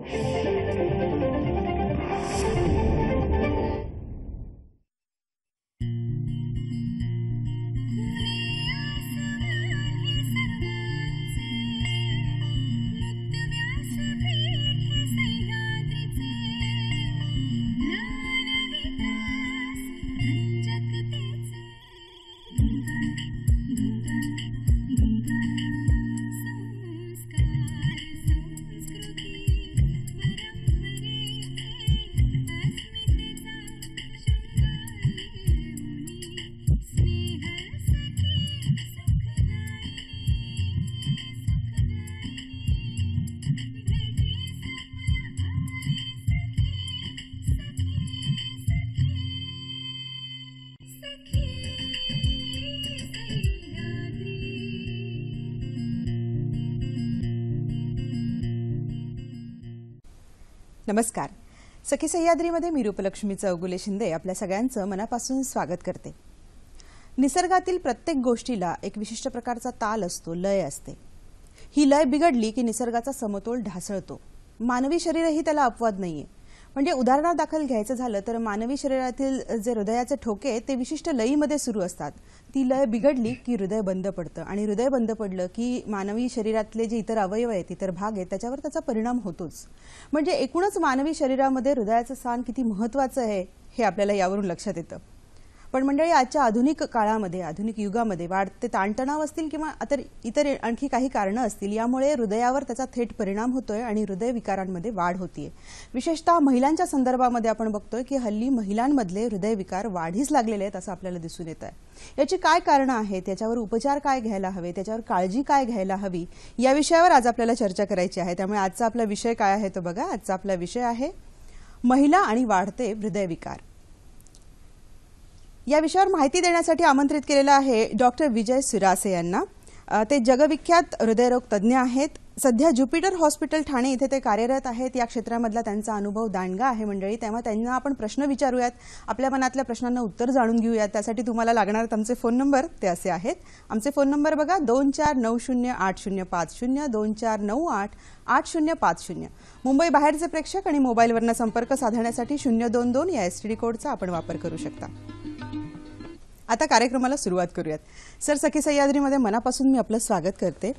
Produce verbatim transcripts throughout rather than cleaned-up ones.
नमस्कार. सखी सह्याद्रीमध्ये मी रूपलक्ष्मी चौगुले शिंदे आपल्या सगळ्यांचं मनापासून स्वागत करते. निसर्गातील प्रत्येक गोष्टीला एक विशिष्ट प्रकारचा ताल असतो, लय असते. ही लय बिघडली की निसर्गाचा समतोल ढासळतो. मानवी शरीरही त्याला अपवाद नाहीये. म्हणजे उदाहरणादाखल घ्यायचं झालं तर मानवी शरीरातील जे हृदयाचे ठोके ते विशिष्ट लयीमध्ये सुरू असतात. ती लय बिघडली की हृदय बंद पडतं आणि हृदय बंद पडलं की मानवी शरीरातले जे इतर अवयव आहेत, इतर भाग आहेत त्याच्यावर त्याचा परिणाम होतोच. म्हणजे एकूणच मानवी शरीरामध्ये हृदयाचं स्थान किती महत्त्वाचं आहे हे आपल्याला यावरून लक्षात येतं. पण मंडळी, आजच्या आधुनिक काळामध्ये, आधुनिक युगामध्ये वाढते ताणतणाव असतील किंवा इतर इतर आणखी काही कारणं असतील, यामुळे हृदयावर त्याचा थेट परिणाम होतोय आणि हृदय विकारांमध्ये वाढ होतीये. विशेषतः महिलांच्या संदर्भामध्ये आपण बघतोय की हल्ली महिलांमधले हृदयविकार वाढीस लागलेले आहेत असं आपल्याला दिसून येत आहे. याची काय कारणं आहेत, याच्यावर उपचार काय घ्यायला हवे, त्याच्यावर काळजी काय घ्यायला हवी, या विषयावर आज आपल्याला चर्चा करायची आहे. त्यामुळे आजचा आपला विषय काय आहे तो बघा. आजचा आपला विषय आहे महिला आणि वाढते हृदयविकार. या विषयावर माहिती देण्यासाठी आमंत्रित केलेलं आहे डॉक्टर विजय सुरासे यांना. ते जगविख्यात हृदयरोग तज्ज्ञ आहेत. सध्या ज्युपिटर हॉस्पिटल ठाणे इथे ते कार्यरत आहेत. या क्षेत्रामधला त्यांचा अनुभव दांडगा आहे मंडळी. तेव्हा त्यांना आपण प्रश्न विचारूयात, आपल्या मनातल्या प्रश्नांना उत्तर जाणून घेऊयात. त्यासाठी तुम्हाला लागणार आमचे फोन नंबर ते असे आहेत. आमचे फोन नंबर बघा, दोन चार नऊ शून्य आठ शून्य पाच शून्य, दोन चार नऊ आठ आठ शून्य पाच शून्य. मुंबई बाहेरचे प्रेक्षक आणि मोबाईलवरनं संपर्क साधण्यासाठी शून्य दोन दोन या एस टी डी कोडचा आपण वापर करू शकता. आता कार्यक्रमाला सुरुवात करूयात. सर, सखी सह्याद्रीमध्ये मनापासून मी आपलं स्वागत करते.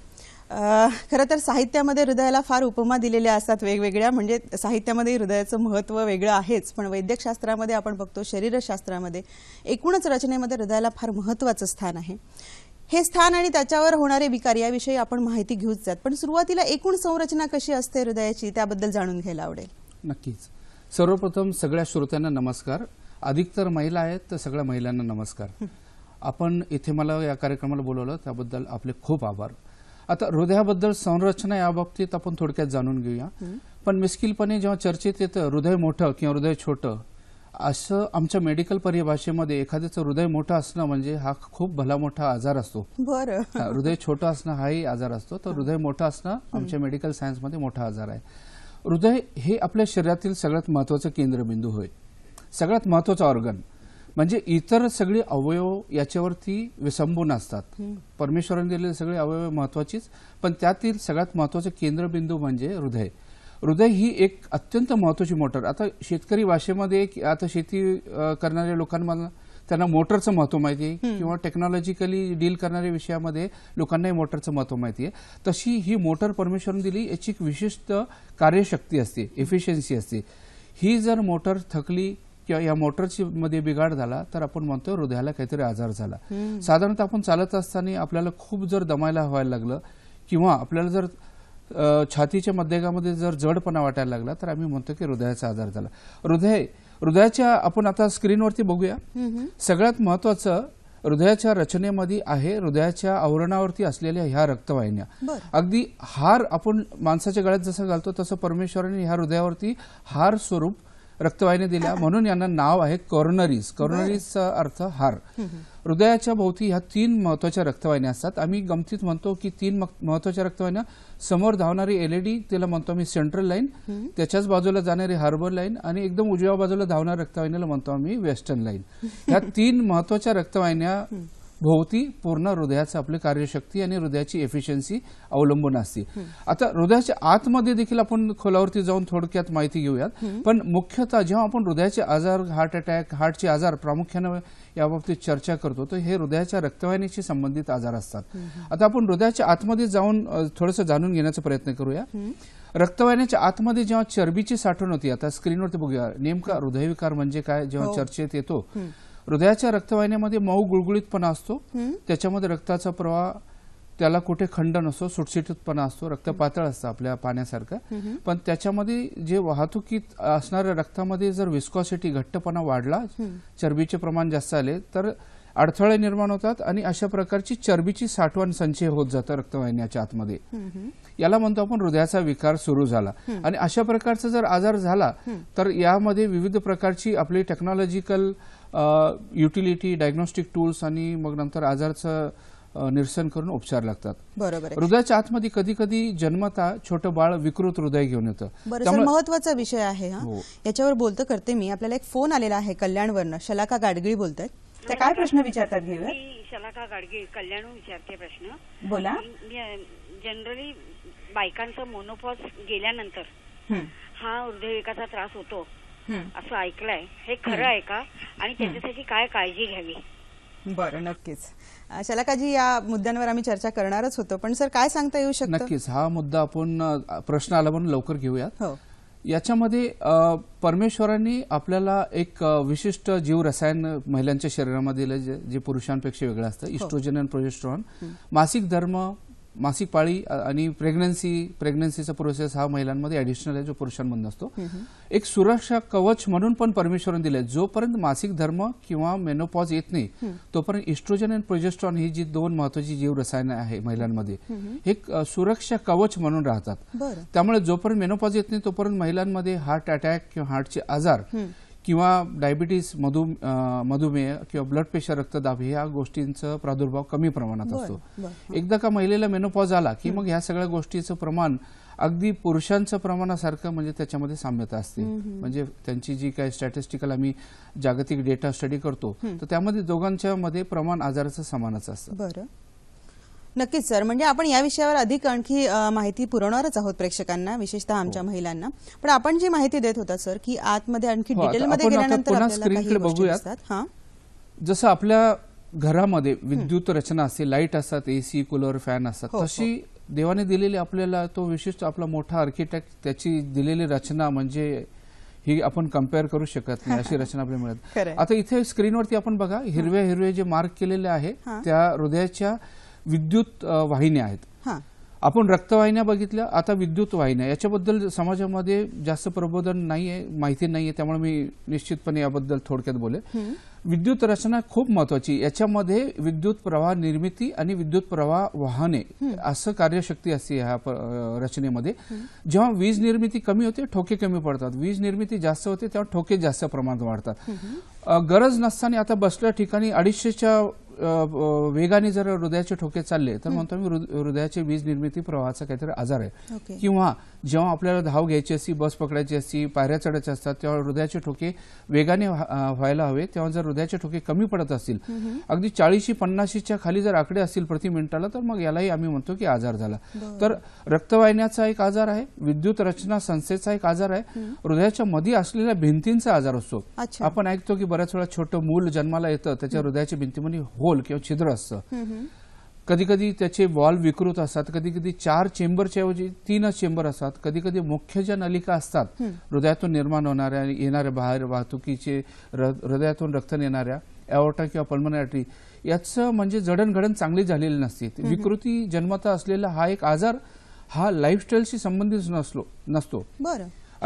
खरं तर साहित्यामध्ये हृदयाला फार उपमा दिलेल्या असतात वेगवेगळ्या. म्हणजे साहित्यामध्ये हृदयाचं महत्त्व वेगळं आहेच, पण वैद्यकशास्त्रामध्ये आपण बघतो, शरीरशास्त्रामध्ये एकूणच रचनेमध्ये हृदयाला फार महत्त्वाचं स्थान आहे. हे स्थान आणि त्याच्यावर होणारे विकार याविषयी आपण माहिती घेऊच जात, पण सुरुवातीला एकूण संरचना कशी असते हृदयाची त्याबद्दल जाणून घ्यायला आवडेल. नक्कीच. सर्वप्रथम सगळ्या श्रोत्यांना नमस्कार. अधिकतर महिला आहेत तर सगळ्या महिलांना नमस्कार. आपण इथे मला या कार्यक्रमाला बोलवलं त्याबद्दल आपले खूप आभार. आता हृदयाबद्दल संरचना याबाबतीत आपण थोडक्यात जाणून घेऊया. पण मिस्किलपणे जेव्हा चर्चेत येतं हृदय मोठं किंवा हृदय छोटं, असं आमच्या मेडिकल परिभाषेमध्ये एखाद्याचं हृदय मोठं असणं म्हणजे हा खूप भला मोठा आजार असतो. बरं. हृदय छोटं असणं हाही आजार असतो, तर हृदय मोठं असणं आमच्या मेडिकल सायन्समध्ये मोठा आजार आहे. हृदय हे आपल्या शरीरातील सगळ्यात महत्त्वाचं केंद्रबिंदू होय, सगळ्यात महत्त्वाचा ऑर्गन. म्हणजे इतर सगळे अवयव याच्यावरती विसंबून असतात. परमेश्वराने दिलेले सगळे अवयव महत्त्वाचीच, पण त्यातील सगळ्यात महत्त्वाचं केंद्रबिंदू म्हणजे हृदय. हृदय ही एक अत्यंत महत्त्वाची मोटर. आता शेतकरी भाषेमध्ये आता शेती करणाऱ्या लोकांना त्यांना मोटरचं महत्त्व माहिती आहे, किंवा टेक्नॉलॉजिकली डील करणाऱ्या विषयामध्ये लोकांनाही मोटरचं महत्त्व माहिती आहे. तशी ही मोटर परमेश्वराने दिली, याची एक विशिष्ट कार्यशक्ती असते, एफिशियन्सी असते. ही जर मोटर थकली किंवा या मोटरची मध्ये बिघाड झाला तर आपण म्हणतो हृदयाला काहीतरी आजार झाला. साधारणतः आपण चालत असताना आपल्याला खूप जर दमायला व्हायला लागलं किंवा आपल्याला जर छातीच्या मध्यभागामध्ये जर जडपणा वाटायला लागला तर आम्ही म्हणतो की हृदयाचा आजार झाला. हृदय हृदयाच्या आपण आता स्क्रीनवरती बघूया. सगळ्यात महत्वाचं हृदयाच्या रचनेमध्ये आहे हृदयाच्या आवरणावरती असलेल्या ह्या रक्तवाहिन्या. अगदी हार आपण माणसाच्या गळ्यात जसं घालतो तसं परमेश्वराने ह्या हृदयावरती हार स्वरूप रक्तवाहिन्या दिल्या, म्हणून यांना नाव आहे कॉर्नरीज. कॉर्नरीजचा अर्थ हार. हृदयाच्या भोवती ह्या तीन महत्वाच्या रक्तवाहिन्या असतात. आम्ही गमतीत म्हणतो की तीन महत्वाच्या रक्तवाहिन्या, समोर धावणारी एलईडी त्याला म्हणतो आम्ही सेंट्रल लाईन, त्याच्याच बाजूला जाणारी हार्बर लाईन, आणि एकदम उजव्या बाजूला धावणाऱ्या रक्तवाहिन्याला म्हणतो आम्ही वेस्टर्न लाईन. ह्या तीन महत्वाच्या रक्तवाहिन्या भोवती पूर्ण हृदयाचं आपली कार्यशक्ती आणि हृदयाची एफिशियन्सी अवलंबून असते. आता हृदयाच्या आतमध्ये देखील आपण खोलावरती जाऊन थोडक्यात माहिती घेऊयात. पण मुख्यतः जेव्हा आपण हृदयाचे आजार, हार्ट अटॅक, हार्टचे आजार प्रामुख्याने याबाबतीत चर्चा करतो तर हे हृदयाच्या रक्तवाहिनीशी संबंधित आजार असतात. आता आपण हृदयाच्या आतमध्ये जाऊन थोडंसं जाणून घेण्याचा प्रयत्न करूया. रक्तवाहिन्याच्या आतमध्ये जेव्हा चरबीची साठवण होती, आता स्क्रीनवरती बघूया नेमका हृदयविकार म्हणजे काय. जेव्हा चर्चेत येतो, हृदयाच्या रक्तवाहिन्यामध्ये मऊ गुळगुळीतपणा असतो, त्याच्यामध्ये रक्ताचा प्रवाह त्याला कुठे खंड नसतो, सुटसुटीतपणा असतो, रक्त पातळ असतं आपल्या पाण्यासारखं. पण त्याच्यामध्ये जे वाहतुकीत असणाऱ्या रक्तामध्ये जर विस्कॉसिटी घट्टपणा वाढला, चरबीचे प्रमाण जास्त आले तर अडथळे निर्माण होतात आणि अशा प्रकारची चरबीची साठवण संचय होत जातं रक्तवाहिन्याच्या आतमध्ये. याला म्हणतो आपण हृदयाचा विकार सुरू झाला. आणि अशा प्रकारचा जर आजार झाला तर यामध्ये विविध प्रकारची आपली टेक्नॉलॉजिकल युटिलिटी, डायग्नोस्टिक टूल्स आणि मग नंतर आजारचं निरसन करून उपचार लागतात. बरोबर. हृदयाच्या आतमध्ये कधी कधी जन्मता छोटं बाळ विकृत हृदय घेऊन येतं. त्यामुळे महत्वाचा विषय आहे हा. याच्यावर बोलतो करते मी. आपल्याला एक फोन आलेला आहे कल्याणवरनं. शलाका गाडगिळी बोलतायत. त्या काय प्रश्न विचारतात घेऊया. मी शलाका गाडगिळी कल्याणहून विचारते प्रश्न. बोला. जनरली बायकांचं मोनोपॉज गेल्यानंतर हा हृदयविकाराचा त्रास होतो असं ऐकलंय. हे खरं आहे का आणि त्याच्यासाठी काय काळजी घ्यावी? बरं, नक्कीच शलाकाजी, या मुद्द्यांवर आम्ही चर्चा करणारच होतो. पण सर काय सांगता येऊ शकतं? नक्कीच हा मुद्दा आपण प्रश्न आला म्हणून लवकर घेऊयात. हो. याच्यामध्ये परमेश्वरांनी आपल्याला एक विशिष्ट जीव रसायन महिलांच्या शरीरामध्ये दिलं जे पुरुषांपेक्षा वेगळं असतं. इस्ट्रोजन आणि प्रोजेस्टेरॉन. मासिक धर्म, मासिक पाळी आणि प्रेग्नन्सी प्रेग्नन्सीचा प्रोसेस हा महिलांमध्ये ऍडिशनल आहे जो पुरुषांमध्ये नसतो. एक सुरक्षा कवच म्हणून पण परमेश्वरांनी दिलंय. जोपर्यंत मासिक धर्म किंवा मेनोपॉज येत नाही तोपर्यंत इस्ट्रोजन आणि प्रोजेस्टेरॉन ही जी दोन महत्वाची जीव रसायन आहे महिलांमध्ये हे सुरक्षा कवच म्हणून राहतात. त्यामुळे जोपर्यंत मेनोपॉज येत नाही तोपर्यंत महिलांमध्ये हार्ट अटॅक किंवा हार्टचे आजार किंवा डायबिटीस, मधु मधुमेह किंवा ब्लड प्रेशर, रक्तदाब ह्या गोष्टींचा प्रादुर्भाव कमी प्रमाणात असतो. एकदा का महिलेला मेनोपॉज आला की मग ह्या सगळ्या गोष्टीचं प्रमाण अगदी पुरुषांचं प्रमाणासारखं म्हणजे त्याच्यामध्ये साम्यता असते. म्हणजे त्यांची जी काही स्टॅटिस्टिकल आम्ही जागतिक डेटा स्टडी करतो तर त्यामध्ये दोघांच्या मध्ये प्रमाण आजाराचं समानच असतं. बरं, नक्कीच सर. म्हणजे आपण या विषयावर अधिक आणखी माहिती पुरवणारच आहोत प्रेक्षकांना, विशेषतः आमच्या महिलांना. पण आपण जी माहिती देत होता सर की आतमध्ये आणखी डिटेलमध्ये गेल्यानंतर स्क्रीनकडे बघूयात. जसं आपल्या घरामध्ये विद्युत रचना असते, लाईट असतात, एसी, कूलर, फॅन असतात, तशी देवाने दिलेली आपल्याला तो विशिष्ट आपला मोठा आर्किटेक्ट त्याची दिलेली रचना म्हणजे ही आपण कम्पेअर करू शकत नाही अशी रचना आपल्याला मिळत. आता इथे स्क्रीनवरती आपण बघा हिरव्या हिरवे जे मार्क केलेले आहे त्या हृदयाच्या विद्युत वाहिन्या आहेत. आपण रक्तवाहिन्या बघितल्या, आता विद्युत वाहिन्या. याच्याबद्दल समाजामध्ये जास्त प्रबोधन नाहीये, माहिती नाहीये, त्यामुळे मी निश्चितपणे याबद्दल थोडक्यात बोले. विद्युत रचना खूप महत्वाची. याच्यामध्ये विद्युत प्रवाह निर्मिती आणि विद्युत प्रवाह वाहने असं कार्यशक्ती असते ह्या रचनेमध्ये. जेव्हा वीज निर्मिती कमी होते ठोके कमी पडतात, वीज निर्मिती जास्त होते तेव्हा ठोके जास्त प्रमाणात वाढतात. गरज नसताना आता बसल्या ठिकाणी अडीचशेच्या वेगाने जर हृदयाचे ठोके चालले तर म्हणतो मी हृदयाचे वीज निर्मिती प्रवाहाचा काहीतरी आजार आहे. किंवा जेव्हा आपल्याला धाव घ्यायची असती, बस पकडायची असती, पायऱ्या चढायच्या असतात तेव्हा हृदयाचे ठोके वेगाने व्हायला हवे. तेव्हा जर हृदयाचे ठोके कमी पडत असतील, अगदी चाळीशी पन्नाशीच्या खाली जर आकडे असतील प्रति मिनिटाला तर मग यालाही आम्ही म्हणतो की आजार झाला. तर रक्तवाहिन्याचा एक आजार आहे, विद्युत रचना संस्थेचा एक आजार आहे, हृदयाच्या मध्ये असलेल्या भिंतींचा आजार असतो. आपण ऐकतो की बऱ्याच वेळा छोटं मूल जन्माला येतं त्याच्या हृदयाच्या भिंतीमध्ये होल किंवा छिद्र असतं. कधी कधी त्याचे वॉल्व विकृत असतात, कधी कधी चार चेंबरच्या ऐवजी तीनच चेंबर असतात, कधी कधी मुख्य ज्या नलिका असतात हृदयातून निर्माण होणाऱ्या येणाऱ्या बाहेर वाहतुकीचे हृदयातून रक्त नेणाऱ्या एओर्टा किंवा पल्मोनरी आर्टरी याचं म्हणजे जडणघडण चांगली झालेली नसते. विकृती जन्मता असलेला हा एक आजार हा लाईफस्टाईलशी संबंधित नसलो नसतो. बरं,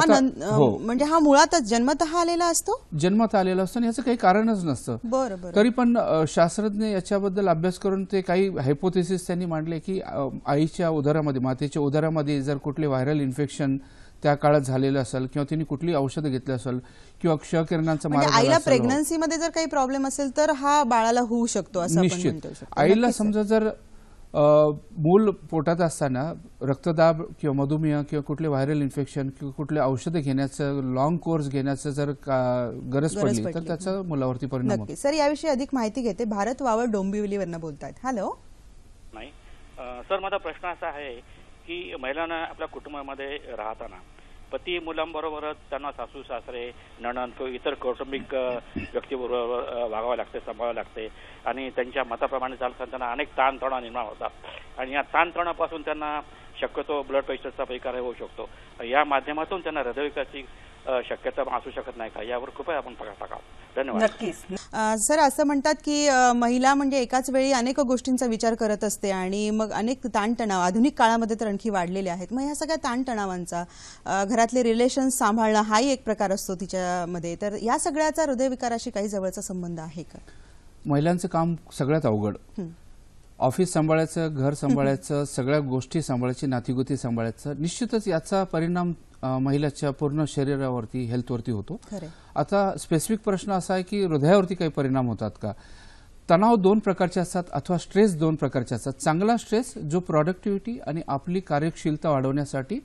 म्हणजे हा मुळातच जन्मतः आलेला असतो. जन्मतः आलेला असतो आणि याचं काही कारणच नसतं. बरोबर. तरी पण शास्त्रज्ञ याच्याबद्दल अभ्यास करून ते काही हायपोथेसिस त्यांनी मांडले की आईच्या उदरामध्ये, मातेच्या उदरामध्ये जर कुठले व्हायरल इन्फेक्शन त्या काळात झालेलं असेल किंवा तिने कुठली औषधं घेतली असेल किंवा क्ष किरणांचा मार्ग झाला आईला प्रेग्नन्सीमध्ये जर काही प्रॉब्लेम असेल तर हा बाळाला होऊ शकतो असं आपण निश्चित. आईला समजा जर मूल पोटात असताना रक्तदाब किंवा मधुमेह किंवा कुठले व्हायरल इन्फेक्शन किंवा कुठले औषधं घेण्याचं लॉंग कोर्स घेण्याचं जर गरज पडली तर त्याचा मुलावरती परिणाम होतो. सर याविषयी अधिक माहिती घेते. भारत वावर डोंबिवलीवरनं बोलतायत. हॅलो. नाही सर, माझा प्रश्न असा आहे की महिलांना आपल्या कुटुंबामध्ये राहताना पती मुलांबरोबरच त्यांना सासू सासरे नणंद किंवा इतर कौटुंबिक व्यक्तीबरोबर वागावं लागते, सांभाळावं लागते आणि त्यांच्या मताप्रमाणे चालताना त्यांना अनेक ताणतणाव निर्माण होतात आणि या ताणतणावापासून त्यांना शक्यतो ब्लड प्रेशरचा विकार होऊ शकतो. या माध्यमातून त्यांना हृदयविकाराची शक्यता असू शकत नाही का, यावर कृपया आपण प्रकाश टाकावा. धन्यवाद. नक्कीच. सर असं म्हणतात की महिला म्हणजे एकाच वेळी अनेक गोष्टींचा विचार करत असते आणि मग अनेक ताणतणाव आधुनिक काळामध्ये तर आणखी वाढलेले आहेत. मग ह्या सगळ्या ताणतणावांचा घरातले रिलेशन सांभाळणं हाही एक प्रकार असतो तिच्यामध्ये, तर या सगळ्याचा हृदयविकाराशी काही जवळचा संबंध आहे का? महिलांचं काम सगळ्यात अवघड. ऑफिस सांभाळायचं, घर सांभाळायचं, सगळ्या गोष्टी सांभाळायची, नातीगोती सांभाळायचं. निश्चितच याचा परिणाम महिलाच्या पूर्ण शरीरावरती, हेल्थवरती होतो. आता स्पेसिफिक प्रश्न असा आहे की हृदयावरती काही परिणाम होतात का? तणाव दोन प्रकारचे असतात अथवा स्ट्रेस दोन प्रकारचे असतात. चांगला स्ट्रेस जो प्रोडक्टिव्हिटी आणि आपली कार्यक्षमता वाढवण्यासाठी,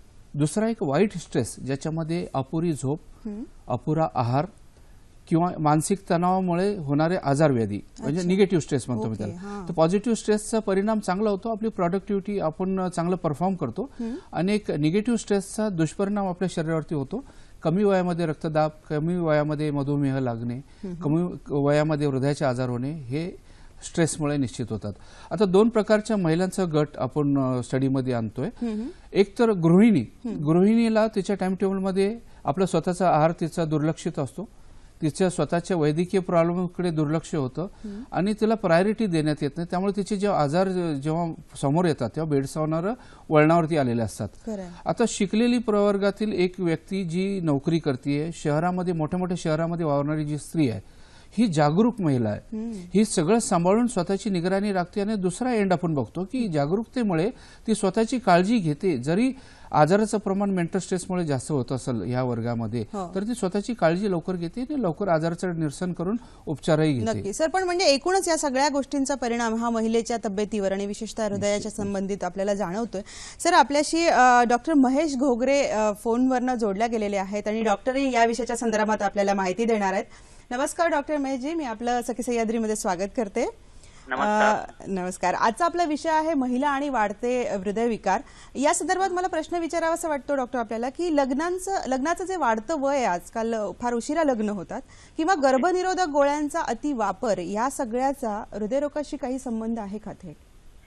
दुसरा एक वाईट स्ट्रेस ज्याच्यामध्ये अपुरी झोप, अपुरा आहार किंवा मानसिक तणावामुळे होणारे आजार व्याधी म्हणजे निगेटिव्ह स्ट्रेस म्हणतो मी त्याला. तर पॉझिटिव्ह स्ट्रेसचा परिणाम चांगला होतो, आपली प्रोडक्टिव्हिटी आपण चांगलं परफॉर्म करतो. आणि एक निगेटिव्ह स्ट्रेसचा दुष्परिणाम आपल्या शरीरावरती होतो. कमी वयामध्ये रक्तदाब, कमी वयामध्ये मधुमेह लागणे, कमी वयामध्ये हृदयाचे आजार होणे हे स्ट्रेसमुळे निश्चित होतात. आता दोन प्रकारच्या महिलांचा गट आपण स्टडीमध्ये आणतोय. एक तर गृहिणी, गृहिणीला तिच्या टाइम टेबलमध्ये आपला स्वतःचा आहार तिचा दुर्लक्षित असतो, तिच्या स्वतःच्या वैद्यकीय प्रॉब्लेमकडे दुर्लक्ष होतं आणि तिला प्रायोरिटी देण्यात येत नाही. त्यामुळे तिचे जेव्हा आजार जेव्हा समोर येतात तेव्हा भेडसावणारं वळणावरती आलेले असतात. आता शिकलेली प्रवर्गातील एक व्यक्ती जी नोकरी करते, शहरामध्ये मोठ्या मोठ्या शहरामध्ये वावरणारी जी स्त्री आहे, ही जागरूक महिला आहे. ही सगळं सांभाळून स्वतःची निगराणी राखते. आणि दुसरा एंड आपण बघतो की जागरूकतेमुळे ती स्वतःची काळजी घेते. जरी आजाराचं प्रमाण मेंटल स्ट्रेसमुळे जास्त होत असेल या वर्गामध्ये तर ती स्वतःची काळजी लवकर घेते आणि लवकर आजाराचं निरसन करून उपचारही घेते. नक्की सर, पण म्हणजे एकूणच या सगळ्या गोष्टींचा परिणाम हा महिलेच्या तब्येतीवर आणि विशेषतः हृदयाच्या संबंधित आपल्याला जाणवतोय. सर आपल्याशी डॉक्टर महेश घोगरे फोनवरनं जोडल्या गेलेले आहेत आणि डॉक्टरही या विषयाच्या संदर्भात आपल्याला माहिती देणार आहेत. नमस्कार डॉक्टर महेशजी, मी आपलं सखी सह्याद्रीमध्ये स्वागत करते. नमस्कार. आजचा आपला विषय आहे महिला आणि वाढते हृदयविकार. या संदर्भात मला प्रश्न विचारावासा वाटतो डॉक्टर आपल्याला की लग्नांचं लग्नाचं जे वाढतं वय, आजकाल फार उशिरा लग्न होतात किंवा गर्भनिरोधक गोळ्यांचा अति वापर, या सगळ्याचा हृदयरोगाशी काही संबंध आहे का थेट?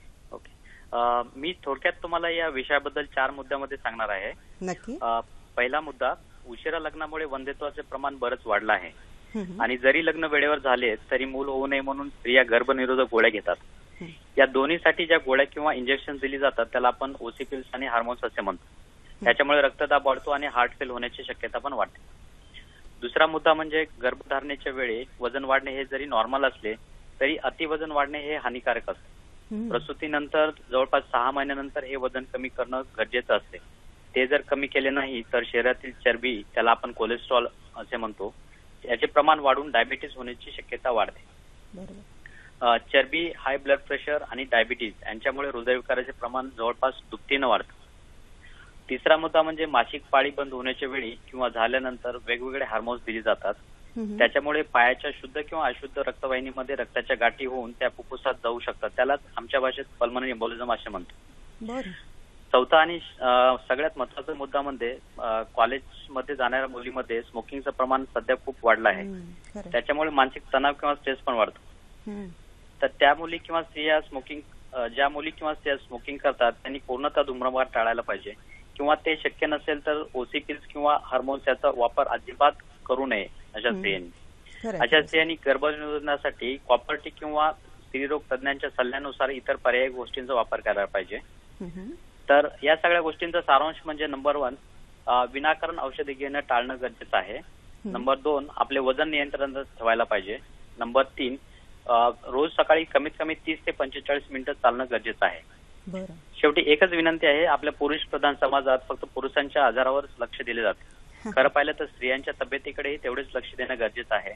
ओके, मी थोडक्यात तुम्हाला या विषयाबद्दल चार मुद्द्यामध्ये सांगणार आहे. नक्की. पहिला मुद्दा, उशिरा लग्नामुळे वंध्यत्वाचे प्रमाण बरंच वाढलं आहे आणि जरी लग्न वेळेवर झाले तरी मूल होऊ नये म्हणून स्त्रिया गर्भनिरोधक गोळ्या घेतात. या दोन्हीसाठी ज्या गोळ्या किंवा इंजेक्शन दिली जातात त्याला आपण ओसी पिल्स आणि हार्मोन्स असे म्हणतो. त्याच्यामुळे रक्तदाब वाढतो आणि हार्ट फेल होण्याची शक्यता पण वाढते. दुसरा मुद्दा म्हणजे गर्भधारणेच्या वेळी वजन वाढणे हे जरी नॉर्मल असले तरी अतिवजन वाढणे हे हानिकारक असते. प्रसूतीनंतर जवळपास सहा महिन्यानंतर हे वजन कमी करणं गरजेचं असते. ते जर कमी केले नाही तर शरीरातील चरबी, त्याला आपण कोलेस्ट्रॉल असे म्हणतो, याचे प्रमाण वाढून डायबिटीस होण्याची शक्यता वाढते. चरबी, हाय ब्लड प्रेशर आणि डायबिटीज यांच्यामुळे हृदयविकाराचे प्रमाण जवळपास दुपटीनं वाढतं. तिसरा मुद्दा म्हणजे मासिक पाळी बंद होण्याच्या वेळी किंवा झाल्यानंतर वेगवेगळे हार्मोन्स दिले जातात. त्याच्यामुळे पायाच्या शुद्ध किंवा अशुद्ध रक्तवाहिनीमध्ये रक्ताच्या गाठी होऊन त्या फुफ्फुसात जाऊ शकतात. त्यालाच आमच्या भाषेत पल्मनरी एम्बोलिझम असे म्हणतो. चौथा आणि सगळ्यात महत्वाचा मुद्दा म्हणजे कॉलेजमध्ये जाणाऱ्या मुलीमध्ये स्मोकिंगचं प्रमाण सध्या खूप वाढलं आहे. त्याच्यामुळे मानसिक तणाव किंवा स्ट्रेस पण वाढतो. तर त्या मुली किंवा स्त्रिया स्मोकिंग ज्या मुली किंवा स्त्रिया स्मोकिंग करतात त्यांनी पूर्णतः धूम्रपान टाळायला पाहिजे किंवा ते शक्य नसेल तर ओसी पिल्स किंवा हार्मोन्स याचा वापर अजिबात करू नये अशा स्त्रियांनी. अशा स्त्रियांनी गर्भनिरोधनासाठी कॉपर्टी किंवा स्त्रीरोग तज्ञांच्या सल्ल्यानुसार इतर पर्यायी गोष्टींचा वापर करायला पाहिजे. तर या सगळ्या गोष्टींचा सारांश म्हणजे नंबर वन, विनाकारण औषधे घेणं टाळणं गरजेचं आहे. नंबर दोन, आपले वजन नियंत्रणात ठेवायला पाहिजे. नंबर तीन, रोज सकाळी कमीत कमी तीस ते पंचेचाळीस मिनिटं चालणं गरजेचं आहे. शेवटी एकच विनंती आहे, आपल्या पुरुष प्रधान समाजात फक्त पुरुषांच्या आजारावर लक्ष दिले जाते. खरं पाहिलं तर स्त्रियांच्या तब्येतीकडेही तेवढेच लक्ष देणं गरजेचं आहे.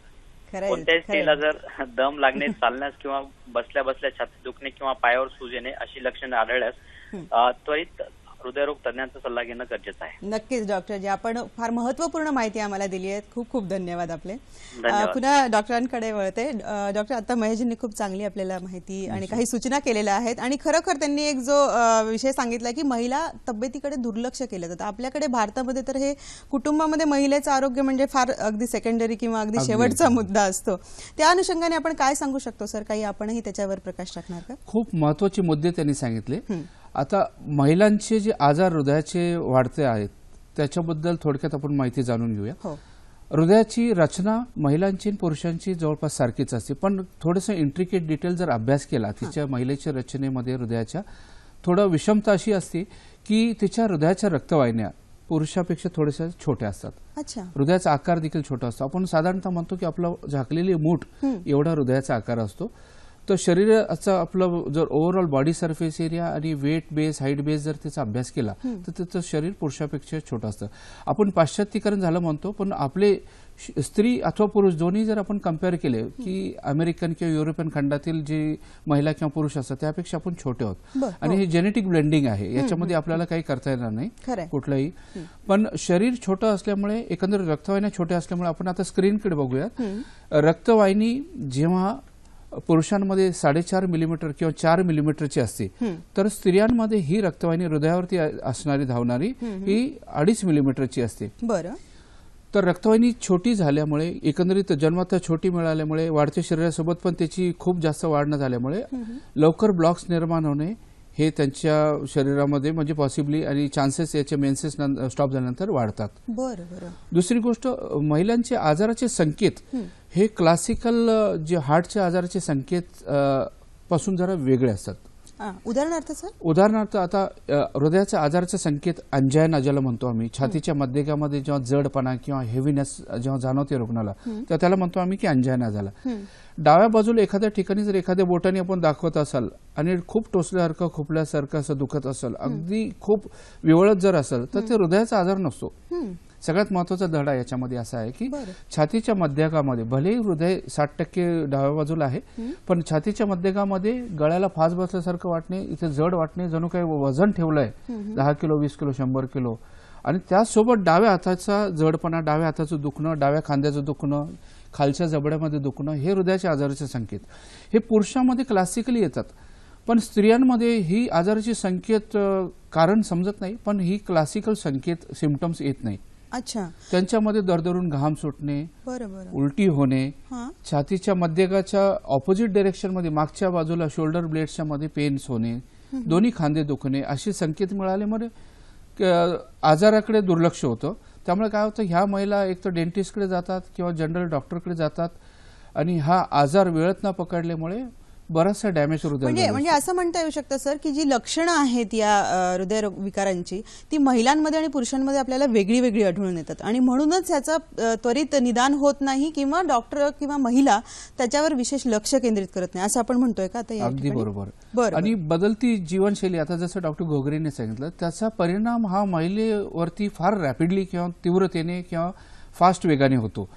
खरंय, कोणत्याही खरंय. स्त्रीला जर दम लागणे, चालण्यास किंवा बसल्या बसल्या छाती दुखणे किंवा पायावर सूज येणे अशी लक्षणे आढळल्यास अ, त्वरित हृदयरोग तज्ञांचा सल्ला घेणं गरजेचं आहे. नक्कीच डॉक्टर, जी आपण फार महत्वपूर्ण माहिती आम्हाला दिली आहे, खूप खूप धन्यवाद आपले. धन्यवाद. अ, पुन्हा डॉक्टरांकडे वळते. अ, डॉक्टर, आता महेशजींनी खूप चांगली आपल्याला माहिती आणि काही सूचना केलेल्या आहेत आणि खरोखर त्यांनी एक जो अ, विषय सांगितला की महिला तब्येतीकडे दुर्लक्ष केलं जातं. आपल्याकडे भारतामध्ये तर हे कुटुंबामध्ये महिलेचं आरोग्य म्हणजे फार अगदी सेकंडरी किंवा अगदी अगदी. शेवटचा मुद्दा असतो. त्या अनुषंगाने आपण काय सांगू शकतो सर? काही आपणही त्याच्यावर प्रकाश टाकणार का? खूप महत्वाचे मुद्दे त्यांनी सांगितले. आता महिलांचे जे आजार हृदयाचे वाढते आहेत त्याच्याबद्दल थोडक्यात आपण माहिती जाणून घेऊया. हो. हृदयाची रचना महिलांची आणि पुरुषांची जवळपास सारखीच असते, पण थोडंसं इंट्रिकेट डिटेल जर अभ्यास केला तिच्या महिलेच्या रचनेमध्ये हृदयाच्या थोडं विषमता अशी असते की तिच्या हृदयाच्या रक्तवाहिन्या पुरुषापेक्षा थोड्याशा छोट्या असतात. अच्छा. हृदयाचा आकार देखील छोटा असतो. आपण साधारणतः म्हणतो की आपला झाकलेली मूठ एवढा हृदयाचा आकार असतो. तर शरीराचा आपलं जर ओव्हरऑल बॉडी सरफेस एरिया आणि वेट बेस हाईट बेस जर त्याचा अभ्यास केला तर त्याचं शरीर पुरुषापेक्षा छोटं असतं. आपण पाश्चात्तीकरण झालं म्हणतो, पण आपले स्त्री अथवा पुरुष दोन्ही जर आपण कम्पेअर केले की अमेरिकन किंवा युरोपियन खंडातील जी महिला किंवा पुरुष असतात त्यापेक्षा आपण छोटे आहोत. आणि हे जेनेटिक ब्लेंडिंग आहे, याच्यामध्ये आपल्याला काही करता येणार नाही कुठलंही. पण शरीर छोटं असल्यामुळे, एकंदर रक्तवाहिन्या छोट्या असल्यामुळे, आपण आता स्क्रीनकडे बघूयात. रक्तवाहिनी जेव्हा पुरुषांमध्ये साडेचार मिलीमीटर किंवा चार मिलीमीटरची असते तर स्त्रियांमध्ये ही रक्तवाहिनी हृदयावरती असणारी धावणारी ही अडीच मिलीमीटरची असते. बरं. तर रक्तवाहिनी छोटी झाल्यामुळे, एकंदरीत जन्माता छोटी मिळाल्यामुळे, वाढत्या शरीरासोबत पण त्याची खूप जास्त वाढ न झाल्यामुळे लवकर ब्लॉक्स निर्माण होणे हे त्यांच्या शरीरामध्ये म्हणजे पॉसिबली, आणि चान्सेस याचे मेन्सेस स्टॉप झाल्यानंतर वाढतात. बरं बरं. दुसरी गोष्ट, महिलांचे आजाराचे संकेत हे क्लासिकल जे हार्टच्या आजाराचे संकेत पासून जरा वेगळे असतात. उदाहरणार्थ सर? उदाहरणार्थ आता हृदयाच्या आजाराचे संकेत अंजायना ज्याला म्हणतो आम्ही, छातीच्या मध्यकामध्ये जेव्हा जडपणा किंवा हेवीनेस जेव्हा जाणवते रुग्णाला तेव्हा त्याला म्हणतो आम्ही की अंजायना झाला. डाव्या बाजूला एखाद्या ठिकाणी जर एखाद्या बोटाने आपण दाखवत असाल आणि खूप टोचल्यासारखं खोपल्यासारखं असं दुखत असेल, अगदी खूप विवळत जर असेल तर ते हृदयाचा आजार नसतो. सगळ्यात महत्वाचा धडा याच्यामध्ये असा आहे की छातीच्या मध्यकामध्ये भलेही हृदय साठ टक्के डाव्या बाजूला आहे, पण छातीच्या मध्यकामध्ये गळ्याला फास बसल्यासारखं वाटणे, इथे जड वाटणे, जणू काही वजन ठेवलंय दहा किलो वीस किलो शंभर किलो, आणि त्याचसोबत डाव्या हाताचा जडपणा, डाव्या हाताचं दुखणं, डाव्या खांद्याचं दुखणं, खालच्या जबड्यामध्ये दुखणं, हे हृदयाच्या आजाराचे संकेत. हे पुरुषांमध्ये क्लासिकली येतात, पण स्त्रियांमध्ये ही आजाराची संकेत कारण समजत नाही, पण ही क्लासिकल संकेत सिम्पटम्स येत नाही. अच्छा. त्यांच्यामध्ये दरदरून घाम सुटणे, बरोबर, उलटी होणे, छातीच्या मध्यकाच्या ऑपोजिट डायरेक्शन मध्ये मागच्या बाजूला शोल्डर ब्लेड्सच्या मध्ये पेन्स होणे, दोन्ही खांदे दुखणे, असे संकेत मिळाल्यामुळे आजाराकडे दुर्लक्ष होतं. त्यामुळे काय होतं, ह्या महिला एक तर डेंटिस्टकडे जातात किंवा जनरल डॉक्टरकडे जातात आणि हा आजार वेळेत न पकडल्यामुळे बराचसा डॅमेज हृदय. म्हणजे म्हणजे असं म्हणता येऊ शकतं सर की जी लक्षणं आहेत या हृदय विकारांची ती महिलांमध्ये आणि पुरुषांमध्ये आपल्याला वेगळी वेगळी आढळून येतात आणि म्हणूनच ह्याचं त्वरित निदान होत नाही किंवा डॉक्टर किंवा महिला त्याच्यावर विशेष लक्ष केंद्रित करत नाही, असं आपण म्हणतोय का आता? अगदी बरोबर. आणि बदलती जीवनशैली, आता जसं डॉक्टर घोगरेने सांगितलं, त्याचा परिणाम हा महिलेवरती फार रॅपिडली किंवा तीव्रतेने किंवा फास्ट वेगाने होतो.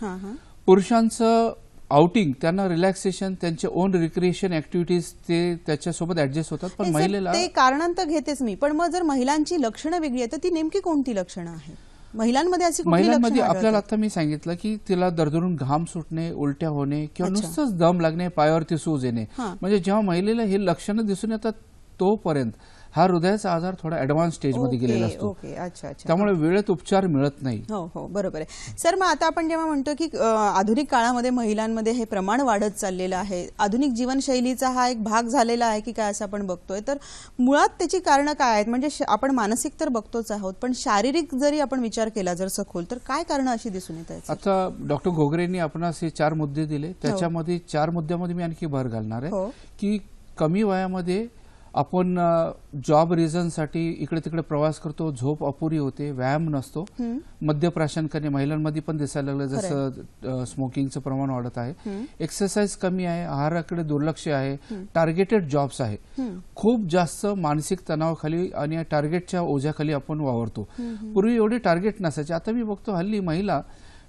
पुरुषांचं आउटिंग, त्यांना रिलॅक्सेशन, त्यांचे ओन रिक्रिएशन ऍक्टिव्हिटीज ते त्याच्यासोबत ऍडजस्ट होतात, पण महिलेला ते कारणांतर घेतेच मी, पण मग जर महिलांची लक्षणं वेगळी आहेत तर ती नेमकी कोणती लक्षणं आहेत महिलांमध्ये? अशी महिलांमध्ये आपल्याला आता मी सांगितलं की तिला दरदरून घाम सुटणे, उलट्या होणे किंवा नुसतंच दम लागणे, पायावरती सूज येणे, म्हणजे जेव्हा महिलेला हे लक्षणं दिसून येतात तोपर्यंत हा हृदयाचा आजार थोडा ऍडव्हान्स स्टेजमध्ये गेलेला असतो. त्यामुळे वेळेत उपचार मिळत नाही. हो हो, बरोबर आहे सर. मग आता आपण जेव्हा म्हणतो की आधुनिक काळामध्ये महिलांमध्ये हे प्रमाण वाढत चाललेलं आहे, आधुनिक जीवनशैलीचा हा एक भाग झालेला आहे की काय असं आपण बघतोय, तर मुळात त्याची कारणं काय आहेत? म्हणजे आपण मानसिक तर बघतोच आहोत, पण शारीरिक जरी आपण विचार केला जर सखोल, तर काय कारणं अशी दिसून येत आहेत? आता डॉक्टर घोगरेंनी आपणास हे चार मुद्दे दिले, त्याच्यामध्ये चार मुद्द्यामध्ये मी आणखी भर घालणार आहे की कमी वयामध्ये आपण जॉब रिझनसाठी इकडे तिकडे प्रवास करतो, झोप अपुरी होते, व्यायाम नसतो, मद्यप्राशन करणे महिलांमध्ये पण दिसायला लागलं, जसं स्मोकिंगचं प्रमाण वाढत आहे, एक्सरसाइज कमी आहे, आहाराकडे दुर्लक्ष आहे, टार्गेटेड जॉब्स आहे, खूप जास्त मानसिक तणावाखाली आणि टार्गेटच्या ओझ्याखाली आपण वावरतो. पूर्वी एवढे टार्गेट नसायचे, आता मी बघतो हल्ली महिला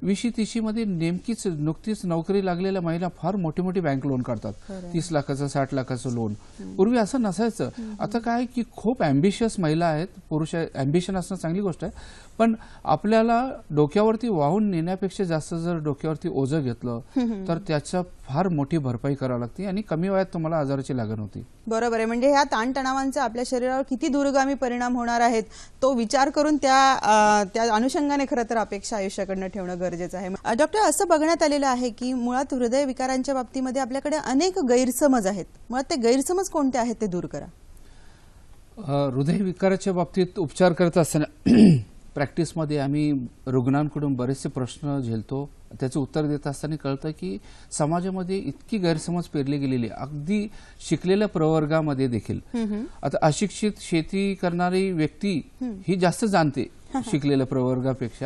विशी तिशी मध्ये नेमकीच नुकतीच नोकरी लागलेल्या महिला फार मोठी मोठी बँक लोन काढतात, तीस लाखाचं साठ लाखाचं लोन. पूर्वी असं नसायचं. आता काय की खूप अँबिशियस महिला आहेत. पुरुष अँबिशन असणं चांगली गोष्ट आहे, पण आपल्याला डोक्यावरती वाहून नेण्यापेक्षा जास्त जर डोक्यावरती ओझं घेतलं तर त्याचा फार मोठी भरपाई करावी लागते आणि कमी वयात तुम्हाला आजाराची लागण होती. बरोबर आहे. म्हणजे ह्या ताणतणावांचा आपल्या शरीरावर किती दूरगामी परिणाम होणार आहेत तो विचार करून त्या त्या अनुषंगाने खरं तर अपेक्षा आयुष्याकडनं ठेवणं गरजेचं आहे. डॉक्टर, असं बघण्यात आलेलं आहे की मुळात हृदयविकारांच्या बाबतीमध्ये आपल्याकडे अनेक गैरसमज आहेत. मुळात ते गैरसमज कोणते आहेत ते दूर करा. हृदयविकाराच्या बाबतीत उपचार करत असताना प्रॅक्टिसमध्ये आम्ही रुग्णांकडून बरेचसे प्रश्न झेलतो. त्याचं उत्तर देत असताना कळतं की समाजामध्ये इतकी गैरसमज पेरली गेलेली, अगदी शिकलेल्या प्रवर्गामध्ये देखील. आता अशिक्षित शेती करणारी व्यक्ती ही जास्त जाणते शिकलेल्या प्रवर्गापेक्षा.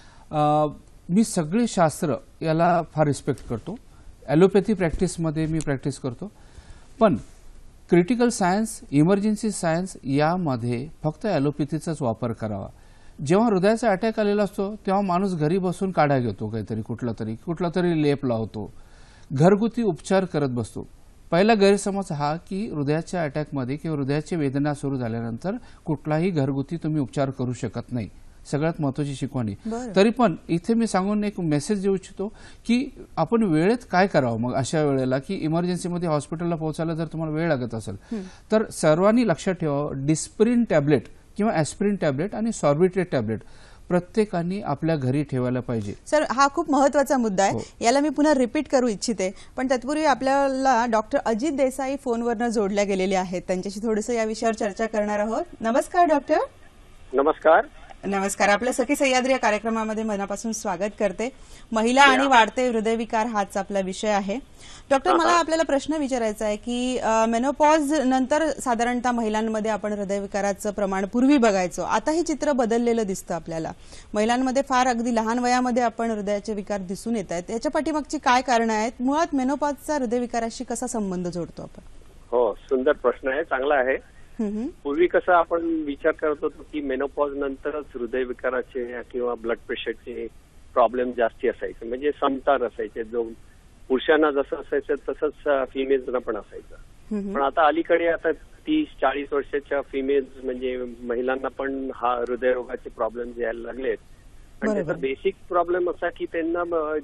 मी सगळे शास्त्र याला फार रिस्पेक्ट करतो. ॲलोपॅथी प्रॅक्टिसमध्ये मी प्रॅक्टिस करतो, पण क्रिटिकल सायन्स, इमर्जन्सी सायन्स यामध्ये फक्त ॲलोपॅथीचाच वापर करावा. जेव्हा हृदयाचा अटॅक आलेला असतो तेव्हा माणूस घरी बसून काढा घेतो, काहीतरी कुठला तरी कुठला तरी लेप लावतो, घरगुती उपचार करत बसतो. पहिला गैरसमज हा की हृदयाच्या अटॅकमध्ये किंवा हृदयाची वेदना सुरू झाल्यानंतर कुठलाही घरगुती तुम्ही उपचार करू शकत नाही. सगळ्यात महत्वाची शिकवणी. तरी पण इथे मी सांगून एक मेसेज देऊ इच्छितो की आपण वेळेत काय करावं. मग अशा वेळेला की इमर्जन्सीमध्ये हॉस्पिटलला पोहोचायला जर तुम्हाला वेळ लागत असेल तर सर्वांनी लक्षात ठेवावं, डिस्प्रिन टॅबलेट किंवा ॲस्प्रिन टॅबलेट आणि सॉर्बिट्रेट टॅबलेट प्रत्येकाने आपल्या घरी ठेवायला पाहिजे. सर, हा खूप महत्वाचा मुद्दा आहे. याला मी पुन्हा रिपीट करू इच्छिते, पण तत्पूर्वी आपल्याला डॉक्टर अजित देसाई फोनवरनं जोडल्या गेलेले आहेत. त्यांच्याशी थोडंसं या विषयावर चर्चा करणार आहोत. नमस्कार डॉक्टर. नमस्कार. नमस्कार. आपल्या सखी सह्याद्री या कार्यक्रमामध्ये मनापासून स्वागत करते. महिला आणि वाढते हृदयविकार हाच आपला विषय आहे. डॉक्टर, मला आपल्याला प्रश्न विचारायचा आहे की मेनोपॉज नंतर साधारणतः महिलांमध्ये आपण हृदयविकाराचं प्रमाण पूर्वी बघायचो, आता हे चित्र बदललेलं दिसतं आपल्याला. महिलांमध्ये फार अगदी लहान वयामध्ये आपण हृदयाचे विकार दिसून येत आहेत. याच्या पाठीमागची काय कारणं आहेत? मुळात मेनोपॉजचा हृदयविकाराशी कसा संबंध जोडतो आपण? हो, सुंदर प्रश्न आहे, चांगला आहे. पूर्वी कसं आपण विचार करत होतो की मेनोपॉज नंतरच हृदयविकाराचे किंवा ब्लड प्रेशरचे प्रॉब्लेम जास्ती असायचे, म्हणजे समतार असायचे. जो पुरुषांना जसं असायचं तसंच फिमेल्सना पण असायचं. पण आता अलीकडे आता तीस चाळीस वर्षाच्या फिमेल्स म्हणजे महिलांना पण हा हृदयरोगाचे प्रॉब्लेम यायला लागलेत. आणि त्याचा बेसिक प्रॉब्लेम असा की त्यांना